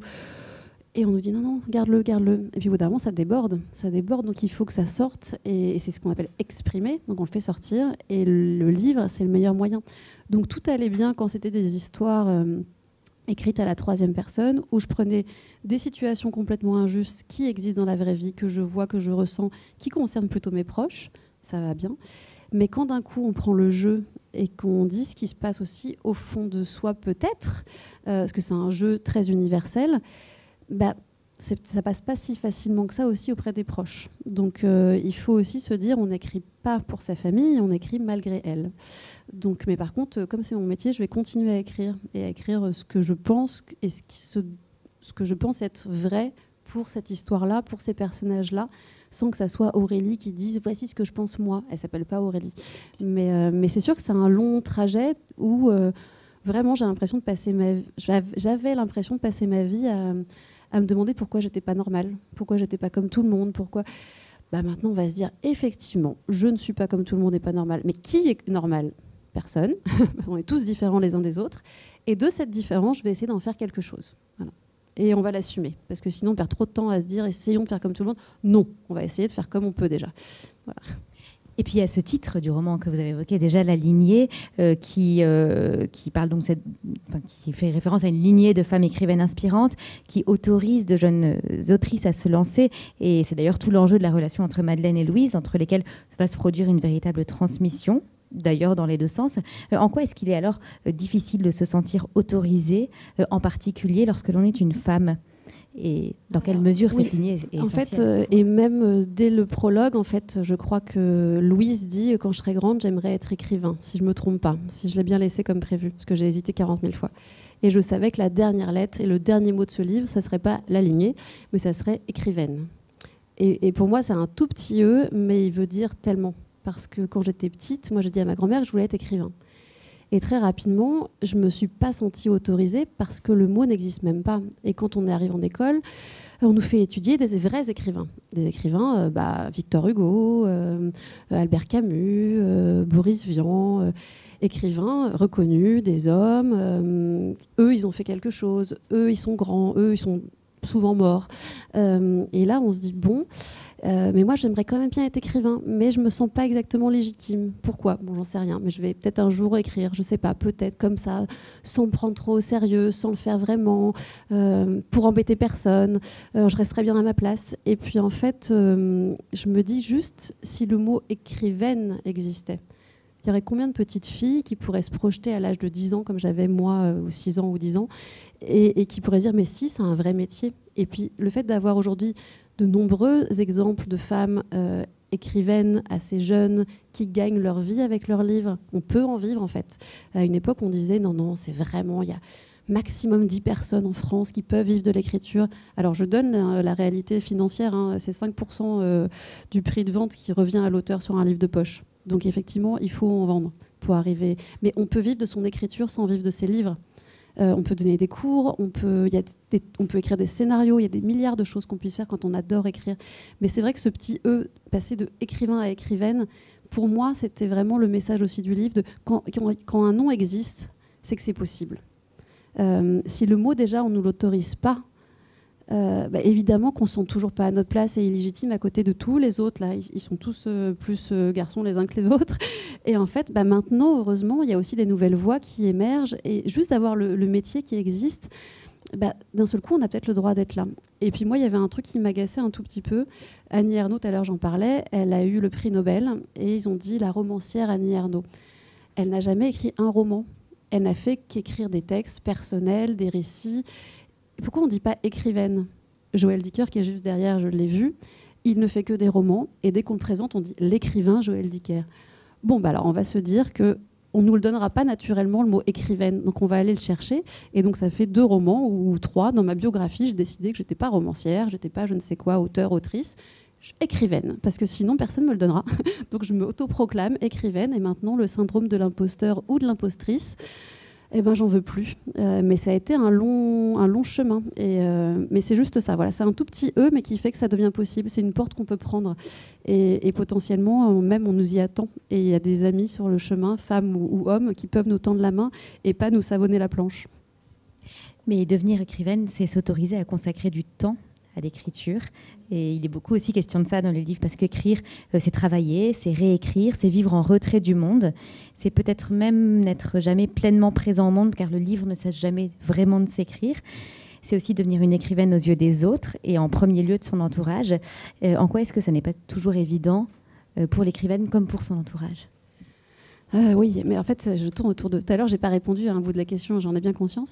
et on nous dit non non garde-le, garde-le. Et puis au bout d'un moment ça déborde, ça déborde, donc il faut que ça sorte, et, et c'est ce qu'on appelle exprimer, donc on le fait sortir, et le, le livre c'est le meilleur moyen. Donc tout allait bien quand c'était des histoires euh, écrite à la troisième personne, où je prenais des situations complètement injustes qui existent dans la vraie vie, que je vois, que je ressens, qui concernent plutôt mes proches, ça va bien. Mais quand d'un coup on prend le jeu et qu'on dit ce qui se passe aussi au fond de soi peut-être, euh, parce que c'est un jeu très universel, bah, c'est, ça passe pas si facilement que ça aussi auprès des proches. Donc euh, il faut aussi se dire, on n'écrit pas pour sa famille, on écrit malgré elle. Donc, mais par contre, comme c'est mon métier, je vais continuer à écrire et à écrire ce que je pense et ce, qui, ce, ce que je pense être vrai pour cette histoire-là, pour ces personnages-là, sans que ça soit Aurélie qui dise « voici ce que je pense moi ». Elle ne s'appelle pas Aurélie. Mais, euh, mais c'est sûr que c'est un long trajet où euh, vraiment j'ai l'impression de passer ma vie, j'avais l'impression de passer ma vie à, à me demander pourquoi j'étais pas normale, pourquoi j'étais pas comme tout le monde, pourquoi... Bah maintenant on va se dire effectivement, je ne suis pas comme tout le monde et pas normale. Mais qui est normal ? Personne. On est tous différents les uns des autres. Et de cette différence, je vais essayer d'en faire quelque chose. Voilà. Et on va l'assumer. Parce que sinon, on perd trop de temps à se dire essayons de faire comme tout le monde. Non, on va essayer de faire comme on peut déjà. Voilà. Et puis il y a ce titre du roman que vous avez évoqué déjà, La lignée, euh, qui, euh, qui parle donc cette, enfin, qui fait référence à une lignée de femmes écrivaines inspirantes, qui autorise de jeunes autrices à se lancer. Et c'est d'ailleurs tout l'enjeu de la relation entre Madeleine et Louise, entre lesquelles va se produire une véritable transmission, d'ailleurs dans les deux sens. Euh, en quoi est-ce qu'il est alors euh, difficile de se sentir autorisé, euh, en particulier lorsque l'on est une femme ? Et dans quelle mesure oui. cette lignée est, est en essentielle ? fait, euh, et même euh, dès le prologue, en fait, je crois que Louise dit euh, quand je serai grande, j'aimerais être écrivain, si je me trompe pas, si je l'ai bien laissé comme prévu, parce que j'ai hésité quarante mille fois. Et je savais que la dernière lettre et le dernier mot de ce livre, ça serait pas la lignée, mais ça serait écrivaine. Et, et pour moi, c'est un tout petit E, mais il veut dire tellement. Parce que quand j'étais petite, moi, j'ai dit à ma grand-mère que je voulais être écrivain. Et très rapidement, je ne me suis pas sentie autorisée parce que le mot n'existe même pas. Et quand on arrive en école, on nous fait étudier des vrais écrivains. Des écrivains, euh, bah, Victor Hugo, euh, Albert Camus, euh, Boris Vian, euh, écrivains reconnus, des hommes. Euh, eux, ils ont fait quelque chose. Eux, ils sont grands. Eux, ils sont souvent morts. Euh, et là, on se dit, bon... Euh, mais moi, j'aimerais quand même bien être écrivain, mais je me sens pas exactement légitime. Pourquoi ? Bon, j'en sais rien, mais je vais peut-être un jour écrire, je sais pas, peut-être comme ça, sans me prendre trop au sérieux, sans le faire vraiment, euh, pour embêter personne. Euh, je resterais bien à ma place. Et puis en fait, euh, je me dis juste, si le mot écrivaine existait, il y aurait combien de petites filles qui pourraient se projeter à l'âge de dix ans, comme j'avais moi, euh, ou six ans ou dix ans, et, et qui pourraient dire, mais si, c'est un vrai métier. Et puis le fait d'avoir aujourd'hui de nombreux exemples de femmes euh, écrivaines assez jeunes qui gagnent leur vie avec leurs livres. On peut en vivre, en fait. À une époque, on disait, non, non, c'est vraiment... Il y a maximum dix personnes en France qui peuvent vivre de l'écriture. Alors, je donne euh, la réalité financière. Hein, c'est cinq pour cent euh, du prix de vente qui revient à l'auteur sur un livre de poche. Donc, effectivement, il faut en vendre pour arriver. Mais on peut vivre de son écriture sans vivre de ses livres. Euh, on peut donner des cours, on peut, y a des, on peut écrire des scénarios, il y a des milliards de choses qu'on puisse faire quand on adore écrire. Mais c'est vrai que ce petit E, passer de écrivain à écrivaine, pour moi, c'était vraiment le message aussi du livre de quand, quand un nom existe, c'est que c'est possible. Euh, si le mot, déjà, on ne nous l'autorise pas, euh, bah, évidemment qu'on ne se sent toujours pas à notre place et illégitime à côté de tous les autres. Là. Ils, ils sont tous euh, plus euh, garçons les uns que les autres. Et en fait, bah, maintenant, heureusement, il y a aussi des nouvelles voies qui émergent. Et juste d'avoir le, le métier qui existe, bah, d'un seul coup, on a peut-être le droit d'être là. Et puis moi, il y avait un truc qui m'agaçait un tout petit peu. Annie Ernaux, tout à l'heure, j'en parlais, elle a eu le prix Nobel. Et ils ont dit la romancière Annie Ernaux. Elle n'a jamais écrit un roman. Elle n'a fait qu'écrire des textes personnels, des récits. Et pourquoi on ne dit pas écrivaine ? Joël Dicker, qui est juste derrière, je l'ai vu, il ne fait que des romans. Et dès qu'on le présente, on dit l'écrivain Joël Dicker. Bon, bah alors on va se dire qu'on ne nous le donnera pas naturellement, le mot écrivaine. Donc on va aller le chercher. Et donc ça fait deux romans ou trois. Dans ma biographie, j'ai décidé que je n'étais pas romancière, je n'étais pas je ne sais quoi, auteur, autrice. Écrivaine, parce que sinon personne ne me le donnera. Donc je me autoproclame écrivaine. Et maintenant, le syndrome de l'imposteur ou de l'impostrice, eh ben, j'en veux plus. Euh, mais ça a été un long, un long chemin. Et, euh, mais c'est juste ça. Voilà. C'est un tout petit E, mais qui fait que ça devient possible. C'est une porte qu'on peut prendre. Et, et potentiellement, on, même, on nous y attend. Et il y a des amis sur le chemin, femmes ou, ou hommes, qui peuvent nous tendre la main et pas nous savonner la planche. Mais devenir écrivaine, c'est s'autoriser à consacrer du temps à l'écriture. Et il est beaucoup aussi question de ça dans les livres, parce qu'écrire, euh, c'est travailler, c'est réécrire, c'est vivre en retrait du monde. C'est peut-être même n'être jamais pleinement présent au monde, car le livre ne cesse jamais vraiment de s'écrire. C'est aussi devenir une écrivaine aux yeux des autres, et en premier lieu de son entourage. Euh, en quoi est-ce que ça n'est pas toujours évident euh, pour l'écrivaine comme pour son entourage ? Euh, oui, mais en fait, je tourne autour de... Tout à l'heure, je n'ai pas répondu à un bout de la question, j'en ai bien conscience.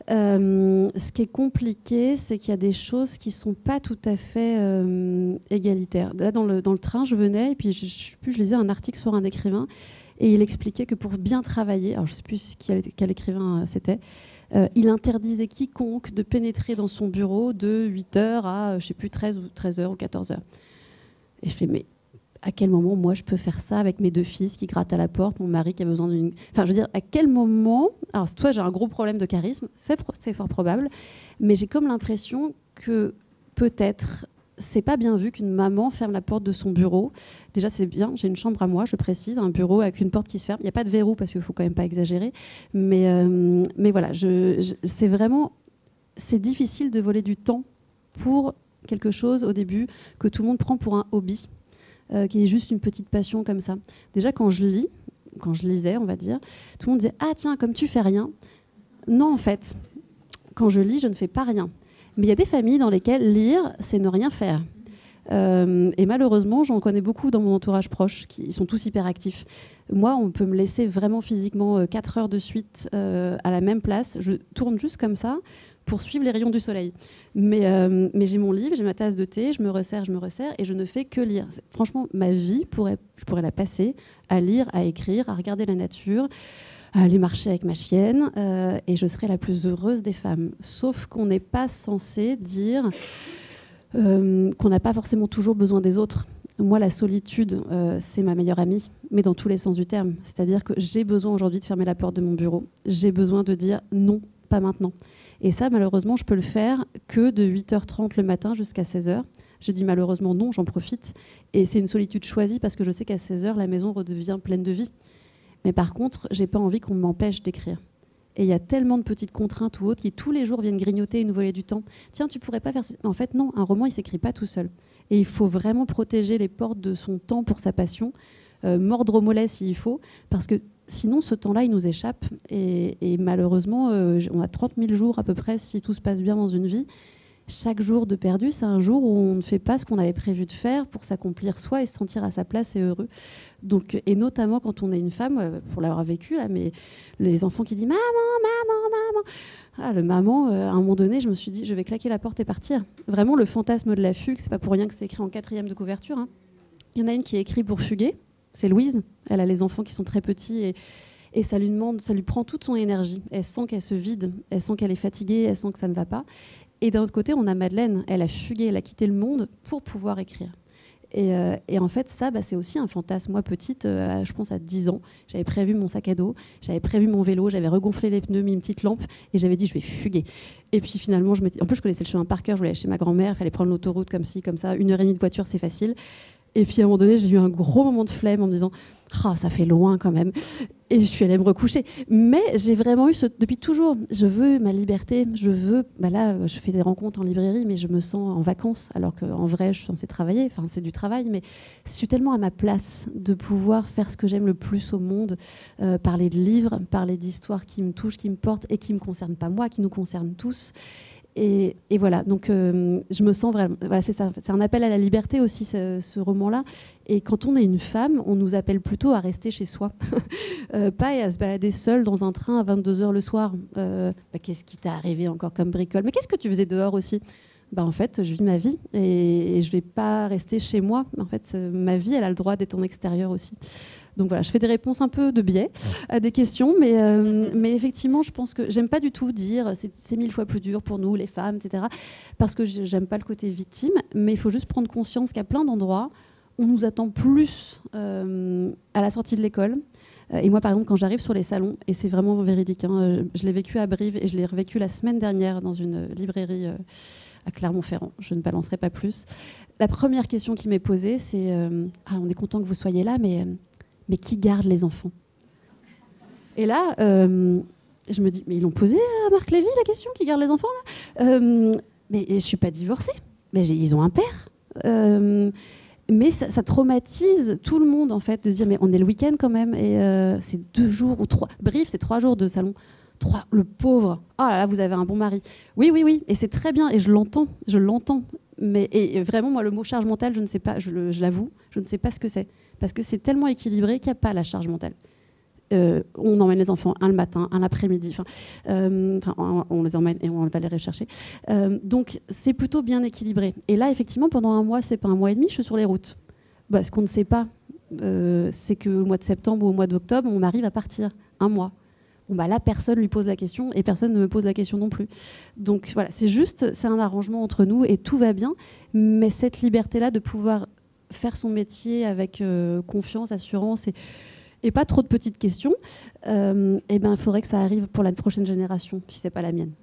Euh, ce qui est compliqué, c'est qu'il y a des choses qui ne sont pas tout à fait euh, égalitaires. Là, dans le, dans le train, je venais, et puis je, je, je lisais un article sur un écrivain, et il expliquait que pour bien travailler, alors je ne sais plus quel, quel écrivain c'était, euh, il interdisait quiconque de pénétrer dans son bureau de huit heures à, je ne sais plus, treize heures ou quatorze heures. Et je fais, mais... à quel moment, moi, je peux faire ça avec mes deux fils qui grattent à la porte, mon mari qui a besoin d'une... Enfin, je veux dire, à quel moment... Alors, toi, j'ai un gros problème de charisme, c'est, c'est fort probable, mais j'ai comme l'impression que peut-être, c'est pas bien vu qu'une maman ferme la porte de son bureau. Déjà, c'est bien, j'ai une chambre à moi, je précise, un bureau avec une porte qui se ferme. Il n'y a pas de verrou, parce qu'il ne faut quand même pas exagérer. Mais, euh, mais voilà, je, je, c'est vraiment... C'est difficile de voler du temps pour quelque chose, au début, que tout le monde prend pour un hobby. euh, qui est juste une petite passion comme ça. Déjà, quand je lis, quand je lisais, on va dire, tout le monde disait « Ah tiens, comme tu fais rien ». Non, en fait, quand je lis, je ne fais pas rien. Mais il y a des familles dans lesquelles lire, c'est ne rien faire. Euh, et malheureusement, j'en connais beaucoup dans mon entourage proche qui sont tous hyper actifs. Moi, on peut me laisser vraiment physiquement euh, quatre heures de suite euh, à la même place. Je tourne juste comme ça pour suivre les rayons du soleil. Mais, euh, mais j'ai mon livre, j'ai ma tasse de thé, je me resserre, je me resserre et je ne fais que lire. C'est, franchement, ma vie, pourrait, je pourrais la passer à lire, à écrire, à regarder la nature, à aller marcher avec ma chienne euh, et je serais la plus heureuse des femmes. Sauf qu'on n'est pas censé dire... Euh, qu'on n'a pas forcément toujours besoin des autres. Moi, la solitude, euh, c'est ma meilleure amie, mais dans tous les sens du terme. C'est-à-dire que j'ai besoin aujourd'hui de fermer la porte de mon bureau. J'ai besoin de dire non, pas maintenant. Et ça, malheureusement, je peux le faire que de huit heures trente le matin jusqu'à seize heures. Je dis malheureusement non, j'en profite. Et c'est une solitude choisie parce que je sais qu'à seize heures, la maison redevient pleine de vie. Mais par contre, j'ai pas envie qu'on m'empêche d'écrire. Et il y a tellement de petites contraintes ou autres qui tous les jours viennent grignoter et nous voler du temps. Tiens, tu pourrais pas faire... En fait, non, un roman, il s'écrit pas tout seul. Et il faut vraiment protéger les portes de son temps pour sa passion, euh, mordre au mollet s'il faut, parce que sinon, ce temps-là, il nous échappe. Et, et malheureusement, euh, on a trente mille jours à peu près, si tout se passe bien dans une vie. Chaque jour de perdu, c'est un jour où on ne fait pas ce qu'on avait prévu de faire pour s'accomplir soi et se sentir à sa place et heureux. Donc, et notamment quand on est une femme, pour l'avoir vécu, là, mais les enfants qui disent « Maman, maman, maman !» ah, le maman, euh, à un moment donné, je me suis dit « Je vais claquer la porte et partir ». Vraiment, le fantasme de la fugue, c'est pas pour rien que c'est écrit en quatrième de couverture. Hein. Il y en a une qui est écrite pour fuguer, c'est Louise. Elle a les enfants qui sont très petits et, et ça lui demande, ça lui prend toute son énergie. Elle sent qu'elle se vide, elle sent qu'elle est fatiguée, elle sent que ça ne va pas. Et d'un autre côté, on a Madeleine. Elle a fugué, elle a quitté le monde pour pouvoir écrire. Et, euh, et en fait, ça, bah, c'est aussi un fantasme. Moi, petite, euh, je pense à dix ans, j'avais prévu mon sac à dos, j'avais prévu mon vélo, j'avais regonflé les pneus, mis une petite lampe, et j'avais dit, je vais fuguer. Et puis finalement, je me... en plus, je connaissais le chemin par cœur, je voulais aller chez ma grand-mère, il fallait prendre l'autoroute comme ci, comme ça, une heure et demie de voiture, c'est facile. Et puis à un moment donné, j'ai eu un gros moment de flemme en me disant « Ah, ça fait loin quand même ». Et je suis allée me recoucher. Mais j'ai vraiment eu, ce, depuis toujours, je veux ma liberté, je veux... Bah là, je fais des rencontres en librairie, mais je me sens en vacances, alors qu'en vrai, je suis censée travailler. Enfin, c'est du travail, mais je suis tellement à ma place de pouvoir faire ce que j'aime le plus au monde, euh, parler de livres, parler d'histoires qui me touchent, qui me portent et qui ne me concernent pas moi, qui nous concernent tous. Et, et voilà, donc euh, je me sens vraiment... Voilà, c'est ça, en fait. C'est un appel à la liberté aussi, ce, ce roman-là. Et quand on est une femme, on nous appelle plutôt à rester chez soi. euh, pas à se balader seule dans un train à vingt-deux heures le soir. Euh, bah, qu'est-ce qui t'est arrivé encore comme bricole? Mais qu'est-ce que tu faisais dehors aussi? Bah, en fait, je vis ma vie et, et je ne vais pas rester chez moi. En fait, ma vie, elle a le droit d'être en extérieur aussi. Donc voilà, je fais des réponses un peu de biais à des questions, mais, euh, mais effectivement, je pense que j'aime pas du tout dire c'est, c'est mille fois plus dur pour nous, les femmes, et cetera. Parce que j'aime pas le côté victime, mais il faut juste prendre conscience qu'à plein d'endroits, on nous attend plus euh, à la sortie de l'école. Et moi, par exemple, quand j'arrive sur les salons, et c'est vraiment véridique, hein, je l'ai vécu à Brive et je l'ai revécu la semaine dernière dans une librairie euh, à Clermont-Ferrand, je ne balancerai pas plus. La première question qui m'est posée, c'est euh, ah, on est content que vous soyez là, mais... mais qui garde les enfants? Et là, euh, je me dis, mais ils l'ont posé à Marc Lévy la question, qui garde les enfants là euh, Mais je ne suis pas divorcée, mais j'ai, ils ont un père. Euh, mais ça, ça traumatise tout le monde en fait, de dire, mais on est le week-end quand même, et euh, c'est deux jours ou trois. Brive, c'est trois jours de salon. Trois, le pauvre. Oh là là, vous avez un bon mari. Oui, oui, oui, et c'est très bien, et je l'entends, je l'entends. Mais et, et vraiment, moi, le mot charge mentale, je ne sais pas, je, le, je l'avoue, je ne sais pas ce que c'est. Parce que c'est tellement équilibré qu'il n'y a pas la charge mentale. Euh, on emmène les enfants un le matin, un l'après-midi. Enfin, euh, on, on les emmène et on va les rechercher. Euh, donc, c'est plutôt bien équilibré. Et là, effectivement, pendant un mois, c'est pas un mois et demi, je suis sur les routes. Bah, ce qu'on ne sait pas, euh, c'est qu'au mois de septembre ou au mois d'octobre, mon mari va partir. Un mois. Bon, bah là, personne lui pose la question et personne ne me pose la question non plus. Donc, voilà, c'est juste, c'est un arrangement entre nous et tout va bien. Mais cette liberté-là de pouvoir faire son métier avec euh, confiance, assurance et, et pas trop de petites questions, euh, et ben, il faudrait que ça arrive pour la prochaine génération, si ce n'est pas la mienne.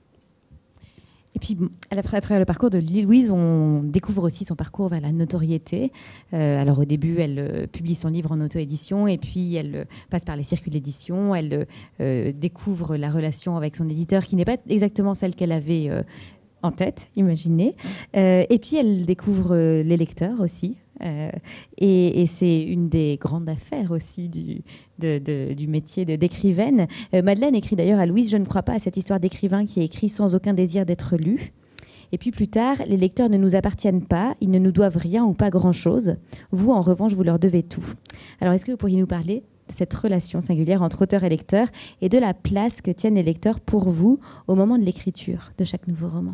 Et puis, à travers le parcours de Louise, on découvre aussi son parcours vers la notoriété. Euh, alors, au début, elle euh, publie son livre en auto-édition, et puis elle euh, passe par les circuits d'édition. Elle euh, découvre la relation avec son éditeur, qui n'est pas exactement celle qu'elle avait euh, en tête, imaginez. Euh, et puis, elle découvre euh, les lecteurs aussi. Euh, et, et c'est une des grandes affaires aussi du, de, de, du métier de, d'écrivaine. Euh, Madeleine écrit d'ailleurs à Louise « Je ne crois pas à cette histoire d'écrivain qui est écrit sans aucun désir d'être lu ». Et puis plus tard, les lecteurs ne nous appartiennent pas, ils ne nous doivent rien ou pas grand-chose. Vous, en revanche, vous leur devez tout. Alors, est-ce que vous pourriez nous parler de cette relation singulière entre auteur et lecteur et de la place que tiennent les lecteurs pour vous au moment de l'écriture de chaque nouveau roman?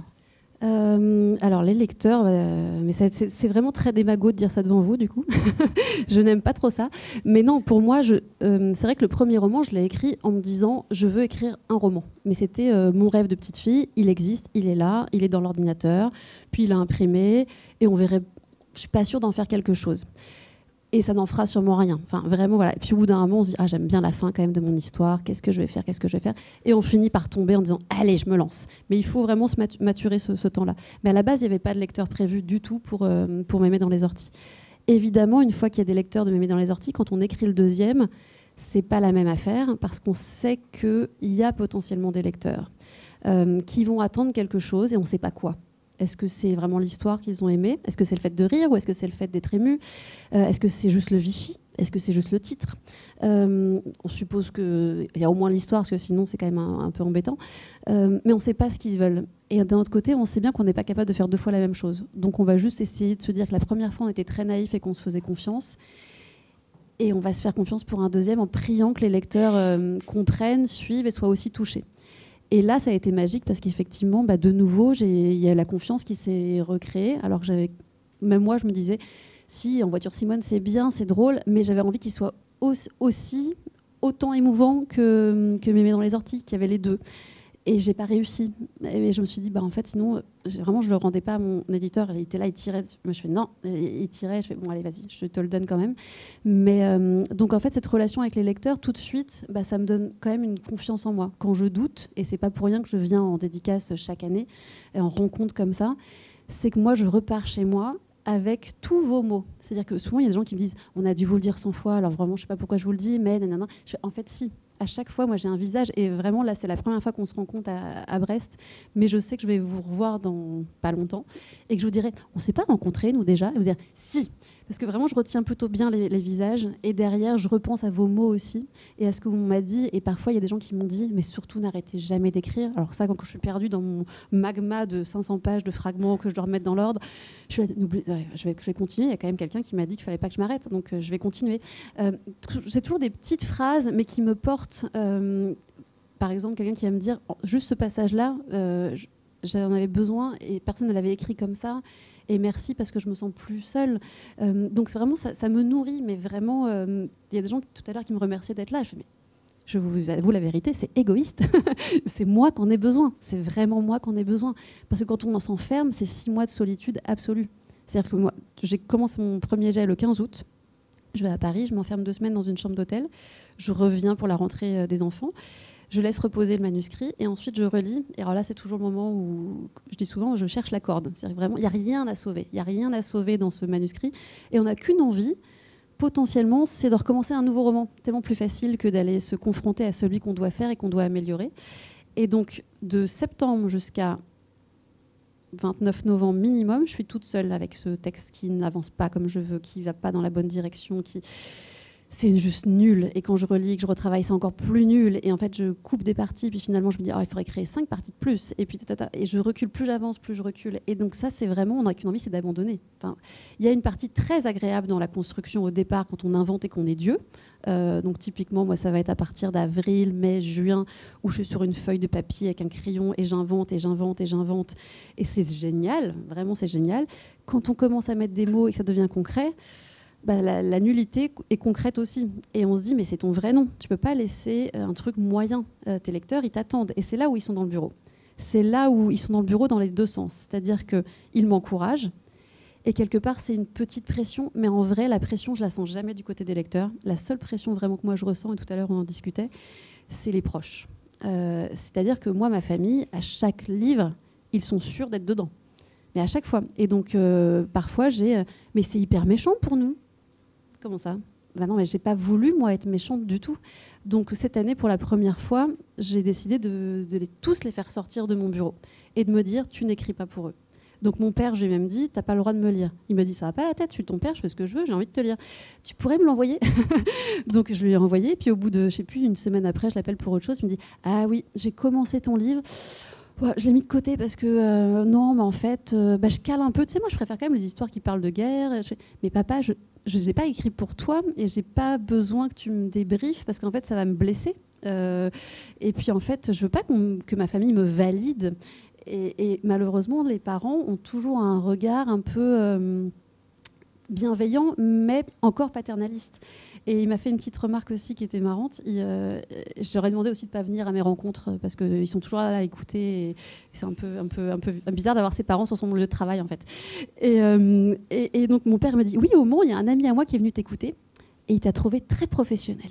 Euh, alors les lecteurs, euh, mais c'est, c'est, c'est vraiment très démago de dire ça devant vous du coup. Je n'aime pas trop ça. Mais non, pour moi, je, euh, c'est vrai que le premier roman, je l'ai écrit en me disant je veux écrire un roman. Mais c'était euh, mon rêve de petite fille. Il existe, il est là, il est dans l'ordinateur, puis il a imprimé et on verrait. Je suis pas sûre d'en faire quelque chose. Et ça n'en fera sûrement rien. Enfin, vraiment, voilà. Et puis au bout d'un moment, on se dit ah, j'aime bien la fin quand même de mon histoire. Qu'est-ce que je vais faire Qu'est-ce que je vais faire Et on finit par tomber en disant allez, je me lance. Mais il faut vraiment se maturer ce, ce temps-là. Mais à la base, il n'y avait pas de lecteur prévu du tout pour, euh, pour Mémé dans les orties. Évidemment, une fois qu'il y a des lecteurs de Mémé dans les orties, quand on écrit le deuxième, c'est pas la même affaire parce qu'on sait qu'il y a potentiellement des lecteurs euh, qui vont attendre quelque chose et on ne sait pas quoi. Est-ce que c'est vraiment l'histoire qu'ils ont aimée? Est-ce que c'est le fait de rire ou est-ce que c'est le fait d'être ému? euh, Est-ce que c'est juste le Vichy? Est-ce que c'est juste le titre? euh, On suppose qu'il y a au moins l'histoire, parce que sinon c'est quand même un, un peu embêtant. Euh, mais on ne sait pas ce qu'ils veulent. Et d'un autre côté, on sait bien qu'on n'est pas capable de faire deux fois la même chose. Donc on va juste essayer de se dire que la première fois on était très naïf et qu'on se faisait confiance. Et on va se faire confiance pour un deuxième en priant que les lecteurs euh, comprennent, suivent et soient aussi touchés. Et là, ça a été magique parce qu'effectivement, bah, de nouveau, il y a la confiance qui s'est recréée. Alors que j'avais, même moi, je me disais, si En voiture Simone, c'est bien, c'est drôle, mais j'avais envie qu'il soit aussi, autant émouvant que, que Mémé dans les orties, qu'il y avait les deux. Et j'ai pas réussi. Et je me suis dit, bah, en fait, sinon, vraiment, je le rendais pas à mon éditeur. Il était là, il tirait. Moi, je fais non, il tirait. Je fais bon, allez, vas-y, je te le donne quand même. Mais euh, donc, en fait, cette relation avec les lecteurs, tout de suite, bah, ça me donne quand même une confiance en moi. Quand je doute, et c'est pas pour rien que je viens en dédicace chaque année, et en rencontre comme ça, c'est que moi, je repars chez moi avec tous vos mots. C'est-à-dire que souvent, il y a des gens qui me disent on a dû vous le dire cent fois, alors vraiment, je sais pas pourquoi je vous le dis, mais nanana. Je fais, en fait, si. À chaque fois, moi, j'ai un visage. Et vraiment, là, c'est la première fois qu'on se rencontre à, à Brest. Mais je sais que je vais vous revoir dans pas longtemps. Et que je vous dirai, on ne s'est pas rencontrés, nous, déjà? Et vous direz, si. Parce que vraiment, je retiens plutôt bien les, les visages. Et derrière, je repense à vos mots aussi. Et à ce que vous m'a dit. Et parfois, il y a des gens qui m'ont dit, mais surtout, n'arrêtez jamais d'écrire. Alors ça, quand je suis perdue dans mon magma de cinq cents pages de fragments que je dois remettre dans l'ordre, je, ouais, je, vais, je vais continuer. Il y a quand même quelqu'un qui m'a dit qu'il ne fallait pas que je m'arrête. Donc, euh, je vais continuer. Euh, c'est toujours des petites phrases, mais qui me portent... Euh, par exemple, quelqu'un qui va me dire, juste ce passage-là, euh, j'en avais besoin et personne ne l'avait écrit comme ça. Et merci parce que je me sens plus seule. Euh, donc c'est vraiment, ça, ça me nourrit, mais vraiment, il euh, y a des gens tout à l'heure qui me remerciaient d'être là. Je fais, mais je vous avoue la vérité, c'est égoïste. C'est moi qu'en ai besoin. C'est vraiment moi qu'en ai besoin. Parce que quand on s'enferme, c'est six mois de solitude absolue. C'est-à-dire que moi, j'ai commencé mon premier jet le quinze août. Je vais à Paris, je m'enferme deux semaines dans une chambre d'hôtel. Je reviens pour la rentrée des enfants. Je laisse reposer le manuscrit et ensuite je relis. Et alors là, c'est toujours le moment où, je dis souvent, je cherche la corde. C'est vraiment, il n'y a rien à sauver. Il n'y a rien à sauver dans ce manuscrit. Et on n'a qu'une envie, potentiellement, c'est de recommencer un nouveau roman. Tellement plus facile que d'aller se confronter à celui qu'on doit faire et qu'on doit améliorer. Et donc, de septembre jusqu'à vingt-neuf novembre minimum, je suis toute seule avec ce texte qui n'avance pas comme je veux, qui ne va pas dans la bonne direction, qui... c'est juste nul. Et quand je relis, que je retravaille, c'est encore plus nul. Et en fait, je coupe des parties, puis finalement, je me dis, oh, il faudrait créer cinq parties de plus. Et puis, tata, et je recule, plus j'avance, plus je recule. Et donc ça, c'est vraiment, on n'a qu'une envie, c'est d'abandonner. Enfin, il y a une partie très agréable dans la construction au départ, quand on invente et qu'on est Dieu. Euh, donc typiquement, moi, ça va être à partir d'avril, mai, juin, où je suis sur une feuille de papier avec un crayon et j'invente et j'invente et j'invente. Et c'est génial, vraiment, c'est génial. Quand on commence à mettre des mots et que ça devient concret, bah, la, la nullité est concrète aussi. Et on se dit, mais c'est ton vrai nom. Tu ne peux pas laisser un truc moyen. Euh, tes lecteurs, ils t'attendent. Et c'est là où ils sont dans le bureau. C'est là où ils sont dans le bureau dans les deux sens. C'est-à-dire qu'ils m'encouragent. Et quelque part, c'est une petite pression. Mais en vrai, la pression, je ne la sens jamais du côté des lecteurs. La seule pression vraiment que moi je ressens, et tout à l'heure on en discutait, c'est les proches. Euh, c'est-à-dire que moi, ma famille, à chaque livre, ils sont sûrs d'être dedans. Mais à chaque fois. Et donc, euh, parfois, j'ai... Euh, mais c'est hyper méchant pour nous. Comment ça ? bah non, mais j'ai pas voulu, moi, être méchante du tout. Donc, cette année, pour la première fois, j'ai décidé de, de les, tous les faire sortir de mon bureau et de me dire, tu n'écris pas pour eux. Donc, mon père, je lui ai même dit, t'as pas le droit de me lire. Il m'a dit, ça va pas la tête, je suis ton père, je fais ce que je veux, j'ai envie de te lire. Tu pourrais me l'envoyer? Donc, je lui ai envoyé. Puis, au bout de, je sais plus, une semaine après, je l'appelle pour autre chose. Il me dit, ah oui, j'ai commencé ton livre. Ouais, je l'ai mis de côté parce que euh, non, mais en fait, euh, bah, je cale un peu. Tu sais, moi, je préfère quand même les histoires qui parlent de guerre. Je fais, mais papa, je ne les ai pas écrits pour toi et j'ai pas besoin que tu me débriefes parce qu'en fait, ça va me blesser. Euh, et puis, en fait, je veux pas qu'on, que ma famille me valide. Et, et malheureusement, les parents ont toujours un regard un peu euh, bienveillant, mais encore paternaliste. Et il m'a fait une petite remarque aussi qui était marrante. Il, euh, j'aurais demandé aussi de ne pas venir à mes rencontres parce qu'ils sont toujours là à écouter. Et c'est un peu, un, peu, un peu bizarre d'avoir ses parents sur son lieu de travail, en fait. Et, euh, et, et donc, mon père me dit, oui, au Mans, il y a un ami à moi qui est venu t'écouter et il t'a trouvé très professionnel.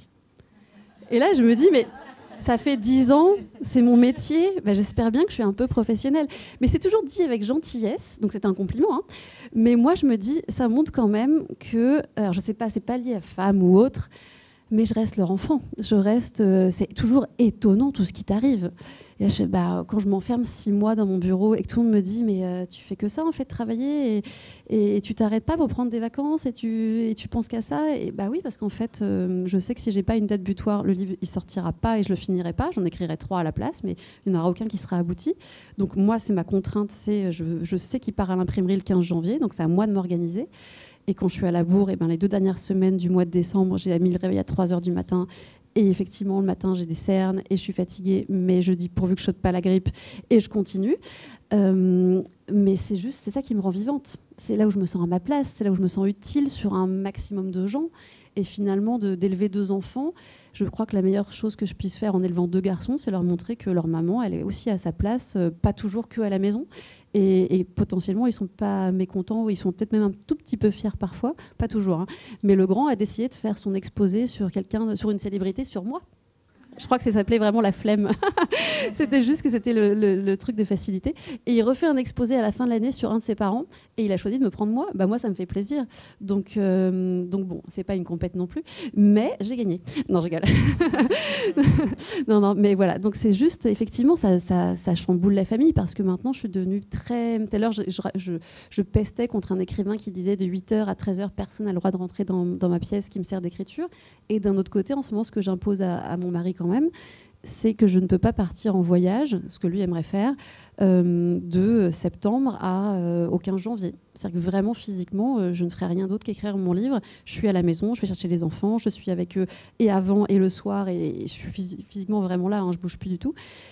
Et là, je me dis, mais ça fait dix ans, c'est mon métier, ben, j'espère bien que je suis un peu professionnelle. Mais c'est toujours dit avec gentillesse, donc c'est un compliment. Hein. Mais moi, je me dis, ça montre quand même que, alors je ne sais pas, c'est pas lié à femme ou autre, mais je reste leur enfant. Je reste, euh, c'est toujours étonnant tout ce qui t'arrive. Et là, je fais, bah, quand je m'enferme six mois dans mon bureau et que tout le monde me dit, mais euh, tu fais que ça en fait, travailler et, et, et tu t'arrêtes pas pour prendre des vacances et tu, et tu penses qu'à ça. Et bah oui, parce qu'en fait, euh, je sais que si j'ai pas une date butoir, le livre il sortira pas et je le finirai pas. J'en écrirai trois à la place, mais il n'y en aura aucun qui sera abouti. Donc moi, c'est ma contrainte, c'est je, je sais qu'il part à l'imprimerie le quinze janvier, donc c'est à moi de m'organiser. Et quand je suis à la bourre, et ben les deux dernières semaines du mois de décembre, j'ai mis le réveil à trois heures du matin. Et effectivement, le matin, j'ai des cernes et je suis fatiguée. Mais je dis pourvu que je ne chope pas la grippe et je continue. Euh, mais c'est juste, c'est ça qui me rend vivante. C'est là où je me sens à ma place. C'est là où je me sens utile sur un maximum de gens. Et finalement, de, d'élever deux enfants, je crois que la meilleure chose que je puisse faire en élevant deux garçons, c'est leur montrer que leur maman, elle est aussi à sa place, euh, pas toujours que à la maison. Et, et potentiellement, ils ne sont pas mécontents, ou ils sont peut-être même un tout petit peu fiers parfois, pas toujours. Hein. Mais le grand a décidé de faire son exposé sur quelqu'un, sur une célébrité, sur moi. Je crois que ça s'appelait vraiment la flemme. C'était juste que c'était le, le, le truc de facilité. Et il refait un exposé à la fin de l'année sur un de ses parents. Et il a choisi de me prendre moi. Bah, moi, ça me fait plaisir. Donc, euh, donc bon, c'est pas une compète non plus. Mais j'ai gagné. Non, je rigole. non, non, mais voilà. Donc c'est juste, effectivement, ça, ça, ça chamboule la famille parce que maintenant, je suis devenue très... Tout à l'heure, je, je, je, je pestais contre un écrivain qui disait de huit heures à treize heures, personne n'a le droit de rentrer dans, dans ma pièce qui me sert d'écriture. Et d'un autre côté, en ce moment, ce que j'impose à, à mon mari quand même, c'est que je ne peux pas partir en voyage, ce que lui aimerait faire, euh, de septembre à, euh, au quinze janvier. C'est-à-dire que vraiment, physiquement, euh, je ne ferai rien d'autre qu'écrire mon livre. Je suis à la maison, je vais chercher les enfants, je suis avec eux et avant et le soir, et je suis phys- physiquement vraiment là, hein, je ne bouge plus du tout.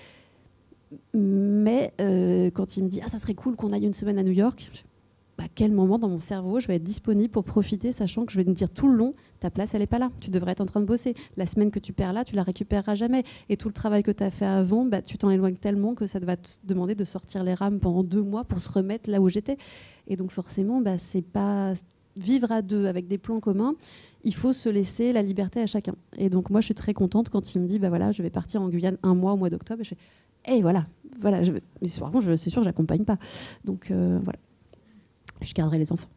Mais euh, quand il me dit « Ah, ça serait cool qu'on aille une semaine à New York », à quel moment dans mon cerveau je vais être disponible pour profiter, sachant que je vais me dire tout le long, ta place, elle n'est pas là. Tu devrais être en train de bosser. La semaine que tu perds là, tu la récupéreras jamais. Et tout le travail que tu as fait avant, bah, tu t'en éloignes tellement que ça va te demander de sortir les rames pendant deux mois pour se remettre là où j'étais. Et donc forcément, bah, c'est pas vivre à deux avec des plans communs. Il faut se laisser la liberté à chacun. Et donc moi, je suis très contente quand il me dit, bah voilà, je vais partir en Guyane un mois au mois d'octobre. Et je fais, hey, voilà, voilà. Je... Mais par contre, je... c'est sûr, je l'accompagne pas. Donc euh, voilà. Je garderai les enfants.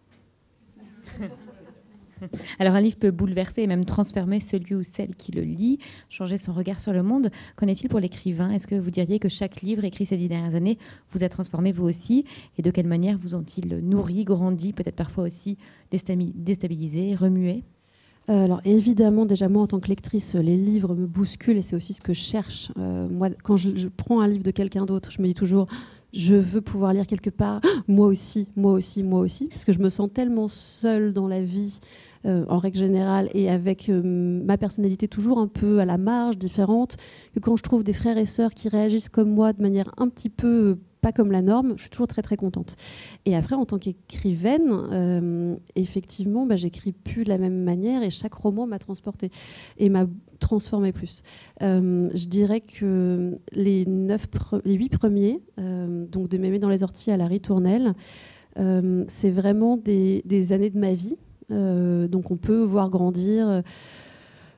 Alors un livre peut bouleverser et même transformer celui ou celle qui le lit, changer son regard sur le monde. Qu'en est-il pour l'écrivain? Est-ce que vous diriez que chaque livre écrit ces dix dernières années vous a transformé vous aussi? Et de quelle manière vous ont-ils nourri, grandi, peut-être parfois aussi déstabilisé, remué? Euh, alors évidemment, déjà moi en tant que lectrice, les livres me bousculent et c'est aussi ce que je cherche. Euh, moi, quand je, je prends un livre de quelqu'un d'autre, je me dis toujours, je veux pouvoir lire quelque part, moi aussi, moi aussi, moi aussi, parce que je me sens tellement seule dans la vie, euh, en règle générale, et avec euh, ma personnalité toujours un peu à la marge, différente, que quand je trouve des frères et sœurs qui réagissent comme moi de manière un petit peu... Euh, pas comme la norme, je suis toujours très très contente. Et après, en tant qu'écrivaine, euh, effectivement, bah, j'écris plus de la même manière et chaque roman m'a transportée et m'a transformée plus. Euh, je dirais que les, neuf pre- les huit premiers, euh, donc de Mémé dans les orties à la ritournelle, euh, c'est vraiment des, des années de ma vie. Euh, donc on peut voir grandir...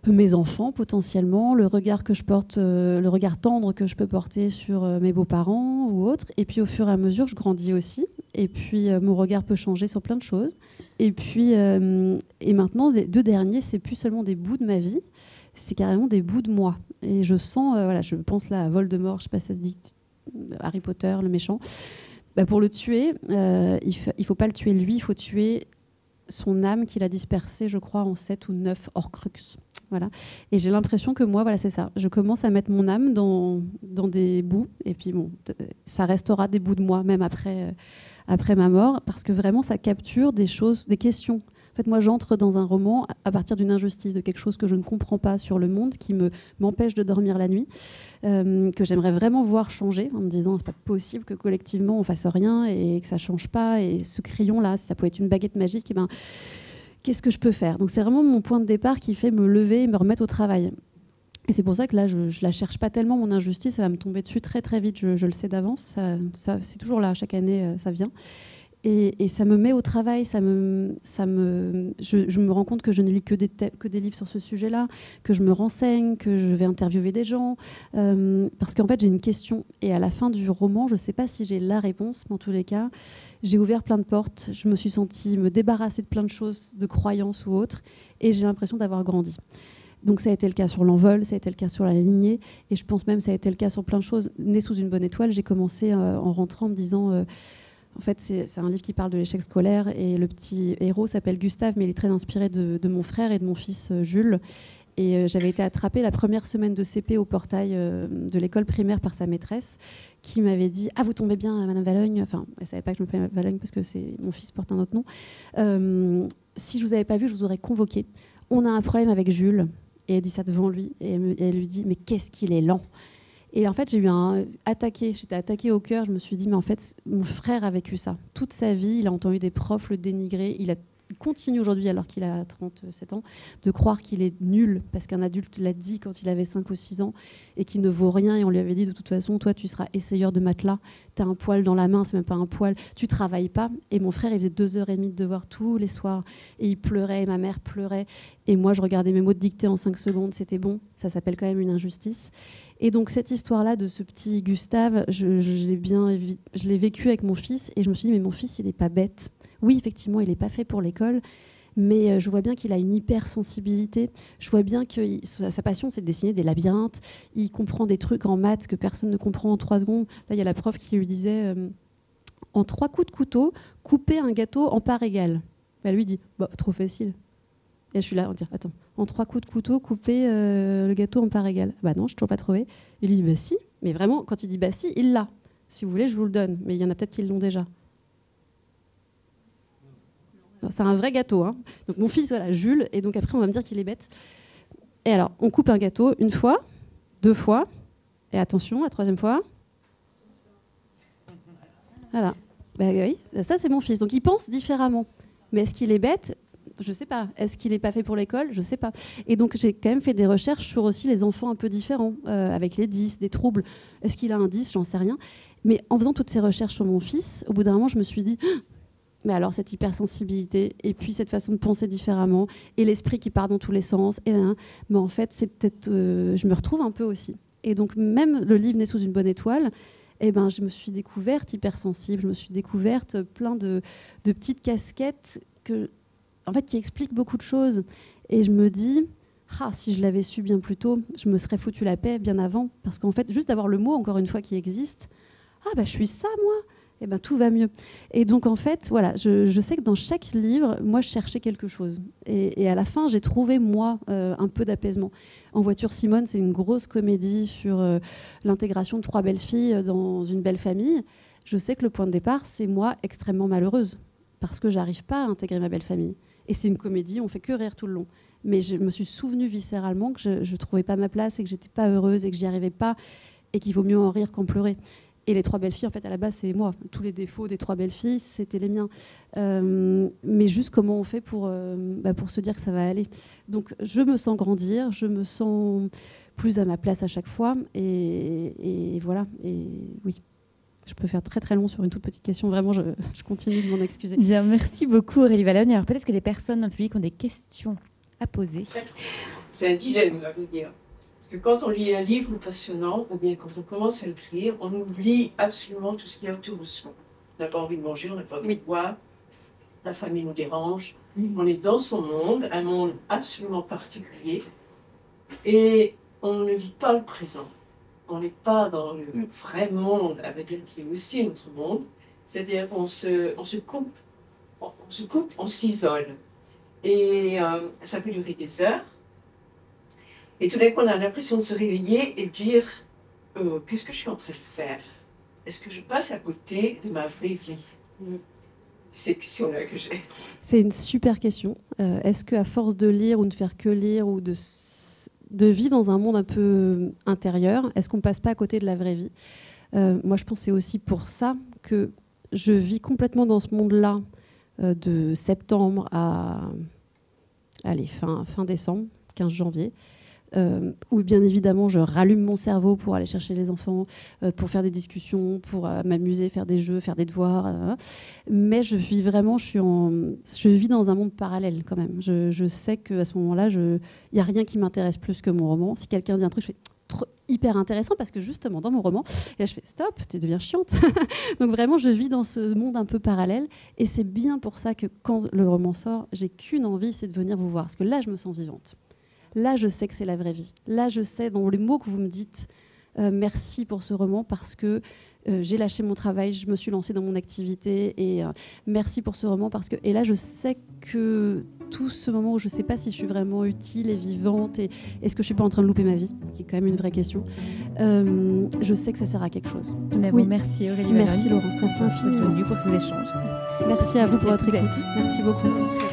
mes enfants potentiellement, le regard que je porte, euh, le regard tendre que je peux porter sur euh, mes beaux-parents ou autres. Et puis au fur et à mesure, je grandis aussi. Et puis euh, mon regard peut changer sur plein de choses. Et puis euh, et maintenant, les deux derniers, c'est plus seulement des bouts de ma vie, c'est carrément des bouts de moi. Et je sens, euh, voilà, je pense là à Voldemort, je sais pas si ça se dit, Harry Potter, le méchant. Bah, pour le tuer, euh, il f- il faut pas le tuer lui, il faut tuer son âme qu'il a dispersée, je crois, en sept ou neuf Horcrux. Voilà. Et j'ai l'impression que moi, voilà, c'est ça. Je commence à mettre mon âme dans, dans des bouts. Et puis, bon, ça restera des bouts de moi, même après, euh, après ma mort, parce que vraiment, ça capture des choses, des questions. En fait, moi, j'entre dans un roman à partir d'une injustice, de quelque chose que je ne comprends pas sur le monde, qui me, m'empêche de dormir la nuit, euh, que j'aimerais vraiment voir changer, en me disant c'est pas possible que collectivement on fasse rien et que ça change pas. Et ce crayon-là, si ça pouvait être une baguette magique, et ben, qu'est-ce que je peux faire? Donc c'est vraiment mon point de départ qui fait me lever et me remettre au travail. Et c'est pour ça que là, je ne la cherche pas tellement, mon injustice, ça va me tomber dessus très très vite, je, je le sais d'avance, ça, ça, c'est toujours là, chaque année, ça vient. Et, et ça me met au travail, ça me, ça me, je, je me rends compte que je ne lis que des, te- que des livres sur ce sujet-là, que je me renseigne, que je vais interviewer des gens, euh, parce qu'en fait j'ai une question. Et à la fin du roman, je ne sais pas si j'ai la réponse, mais en tous les cas, j'ai ouvert plein de portes, je me suis sentie me débarrasser de plein de choses, de croyances ou autres, et j'ai l'impression d'avoir grandi. Donc ça a été le cas sur l'envol, ça a été le cas sur la lignée, et je pense même que ça a été le cas sur plein de choses. Née sous une bonne étoile, j'ai commencé euh, en rentrant en me disant... Euh, En fait, c'est, c'est un livre qui parle de l'échec scolaire et le petit héros s'appelle Gustave, mais il est très inspiré de, de mon frère et de mon fils euh, Jules. Et euh, j'avais été attrapée la première semaine de C P au portail euh, de l'école primaire par sa maîtresse qui m'avait dit « Ah, vous tombez bien, Madame Valogne ?» Enfin, elle ne savait pas que je m'appelais Valogne parce que c'est, mon fils porte un autre nom. Euh, « Si je ne vous avais pas vu, je vous aurais convoqué. On a un problème avec Jules. » Et elle dit ça devant lui. Et elle, me, et elle lui dit « Mais qu'est-ce qu'il est lent !» Et en fait, j'ai eu un attaqué, j'étais attaquée au cœur. Je me suis dit, mais en fait, mon frère a vécu ça. Toute sa vie, il a entendu des profs le dénigrer. Il, a, il continue aujourd'hui, alors qu'il a trente-sept ans, de croire qu'il est nul, parce qu'un adulte l'a dit quand il avait cinq ou six ans, et qu'il ne vaut rien. Et on lui avait dit, de toute façon, toi, tu seras essayeur de matelas. Tu as un poil dans la main, c'est même pas un poil. Tu travailles pas. Et mon frère, il faisait deux heures et demie de devoir tous les soirs. Et il pleurait, et ma mère pleurait. Et moi, je regardais mes mots de dictée en cinq secondes. C'était bon. Ça s'appelle quand même une injustice. Et donc cette histoire-là de ce petit Gustave, je, je, je l'ai bien, je l'ai vécu avec mon fils et je me suis dit mais mon fils il n'est pas bête. Oui effectivement il n'est pas fait pour l'école, mais je vois bien qu'il a une hypersensibilité. Je vois bien que il, sa passion c'est de dessiner des labyrinthes. Il comprend des trucs en maths que personne ne comprend en trois secondes. Là il y a la prof qui lui disait euh, en trois coups de couteau couper un gâteau en parts égales. Elle lui dit bah, trop facile. Et je suis là, on dit, attends, en trois coups de couteau, couper euh, le gâteau en parts égales. Bah non, je n'ai toujours pas trouvé. Il dit, bah si, mais vraiment, quand il dit bah si, il l'a. Si vous voulez, je vous le donne. Mais il y en a peut-être qui l'ont déjà. Non, c'est un vrai gâteau. Hein. Donc mon fils, voilà, Jules, et donc après, on va me dire qu'il est bête. Et alors, on coupe un gâteau une fois, deux fois, et attention, la troisième fois. Voilà. Bah oui, ça, c'est mon fils. Donc il pense différemment. Mais est-ce qu'il est bête ? Je ne sais pas. Est-ce qu'il n'est pas fait pour l'école ? Je ne sais pas. Et donc, j'ai quand même fait des recherches sur aussi les enfants un peu différents, euh, avec les dys, des troubles. Est-ce qu'il a un dys ? J'en sais rien. Mais en faisant toutes ces recherches sur mon fils, au bout d'un moment, je me suis dit, ah, mais alors cette hypersensibilité, et puis cette façon de penser différemment, et l'esprit qui part dans tous les sens, et là, mais en fait, c'est peut-être, euh, je me retrouve un peu aussi. Et donc, même le livre Né sous une bonne étoile, eh ben, je me suis découverte hypersensible, je me suis découverte plein de, de petites casquettes que... en fait, qui explique beaucoup de choses. Et je me dis, ah, si je l'avais su bien plus tôt, je me serais foutu la paix bien avant. Parce qu'en fait, juste d'avoir le mot, encore une fois, qui existe, ah, bah, je suis ça, moi. Et ben, tout va mieux. Et donc, en fait, voilà, je, je sais que dans chaque livre, moi, je cherchais quelque chose. Et, et à la fin, j'ai trouvé, moi, euh, un peu d'apaisement. En voiture, Simone, c'est une grosse comédie sur euh, l'intégration de trois belles filles dans une belle famille. Je sais que le point de départ, c'est moi, extrêmement malheureuse. Parce que j'arrive pas à intégrer ma belle famille. Et c'est une comédie, on fait que rire tout le long. Mais je me suis souvenue viscéralement que je ne trouvais pas ma place et que j'étais pas heureuse et que j'y arrivais pas et qu'il vaut mieux en rire qu'en pleurer. Et les trois belles filles, en fait, à la base, c'est moi. Tous les défauts des trois belles filles, c'était les miens. Euh, mais juste comment on fait pour, euh, bah, pour se dire que ça va aller. Donc, je me sens grandir, je me sens plus à ma place à chaque fois. Et, et voilà. Et oui. Je peux faire très très long sur une toute petite question. Vraiment, je, je continue de m'en excuser. Bien, merci beaucoup Aurélie Valogne. Alors peut-être que les personnes dans le public ont des questions à poser. C'est un dilemme, à vrai dire. Parce que quand on lit un livre passionnant, ou bien quand on commence à l'écrire, on oublie absolument tout ce qu'il y a autour de soi. On n'a pas envie de manger, on n'a pas envie de boire, la famille nous dérange. On est dans son monde, un monde absolument particulier, et on ne vit pas le présent. On n'est pas dans le vrai monde, à vrai dire, qui est aussi notre monde. C'est-à-dire qu'on se, on se coupe, on, on se coupe, on s'isole. Et euh, ça peut durer des heures. Et tout d'un coup, on a l'impression de se réveiller et de dire euh, qu'est-ce que je suis en train de faire? Est-ce que je passe à côté de ma vraie vie? C'est cette question-là que j'ai. C'est une super question. Euh, est-ce qu'à force de lire ou de faire que lire ou de, de vivre dans un monde un peu intérieur, est-ce qu'on ne passe pas à côté de la vraie vie? euh, Moi, je pense que c'est aussi pour ça que je vis complètement dans ce monde-là euh, de septembre à allez, fin, fin décembre, quinze janvier. Euh, où bien évidemment je rallume mon cerveau pour aller chercher les enfants, euh, pour faire des discussions, pour euh, m'amuser, faire des jeux, faire des devoirs. Euh, mais je vis vraiment, je, suis en, je vis dans un monde parallèle quand même. Je, je sais qu'à ce moment-là, il n'y a rien qui m'intéresse plus que mon roman. Si quelqu'un dit un truc, je fais trop, hyper intéressant parce que justement dans mon roman, et là je fais stop, tu deviens chiante. Donc vraiment, je vis dans ce monde un peu parallèle et c'est bien pour ça que quand le roman sort, j'ai qu'une envie, c'est de venir vous voir parce que là, je me sens vivante. Là, je sais que c'est la vraie vie. Là, je sais, dans les mots que vous me dites, euh, merci pour ce roman parce que euh, j'ai lâché mon travail, je me suis lancée dans mon activité et euh, merci pour ce roman parce que... Et là, je sais que tout ce moment où je ne sais pas si je suis vraiment utile et vivante et est-ce que je ne suis pas en train de louper ma vie, qui est quand même une vraie question, euh, je sais que ça sert à quelque chose. Oui. Merci Aurélie. Merci Laurence, merci infiniment. Bienvenue pour ces échanges. Merci à vous pour votre écoute. Merci beaucoup.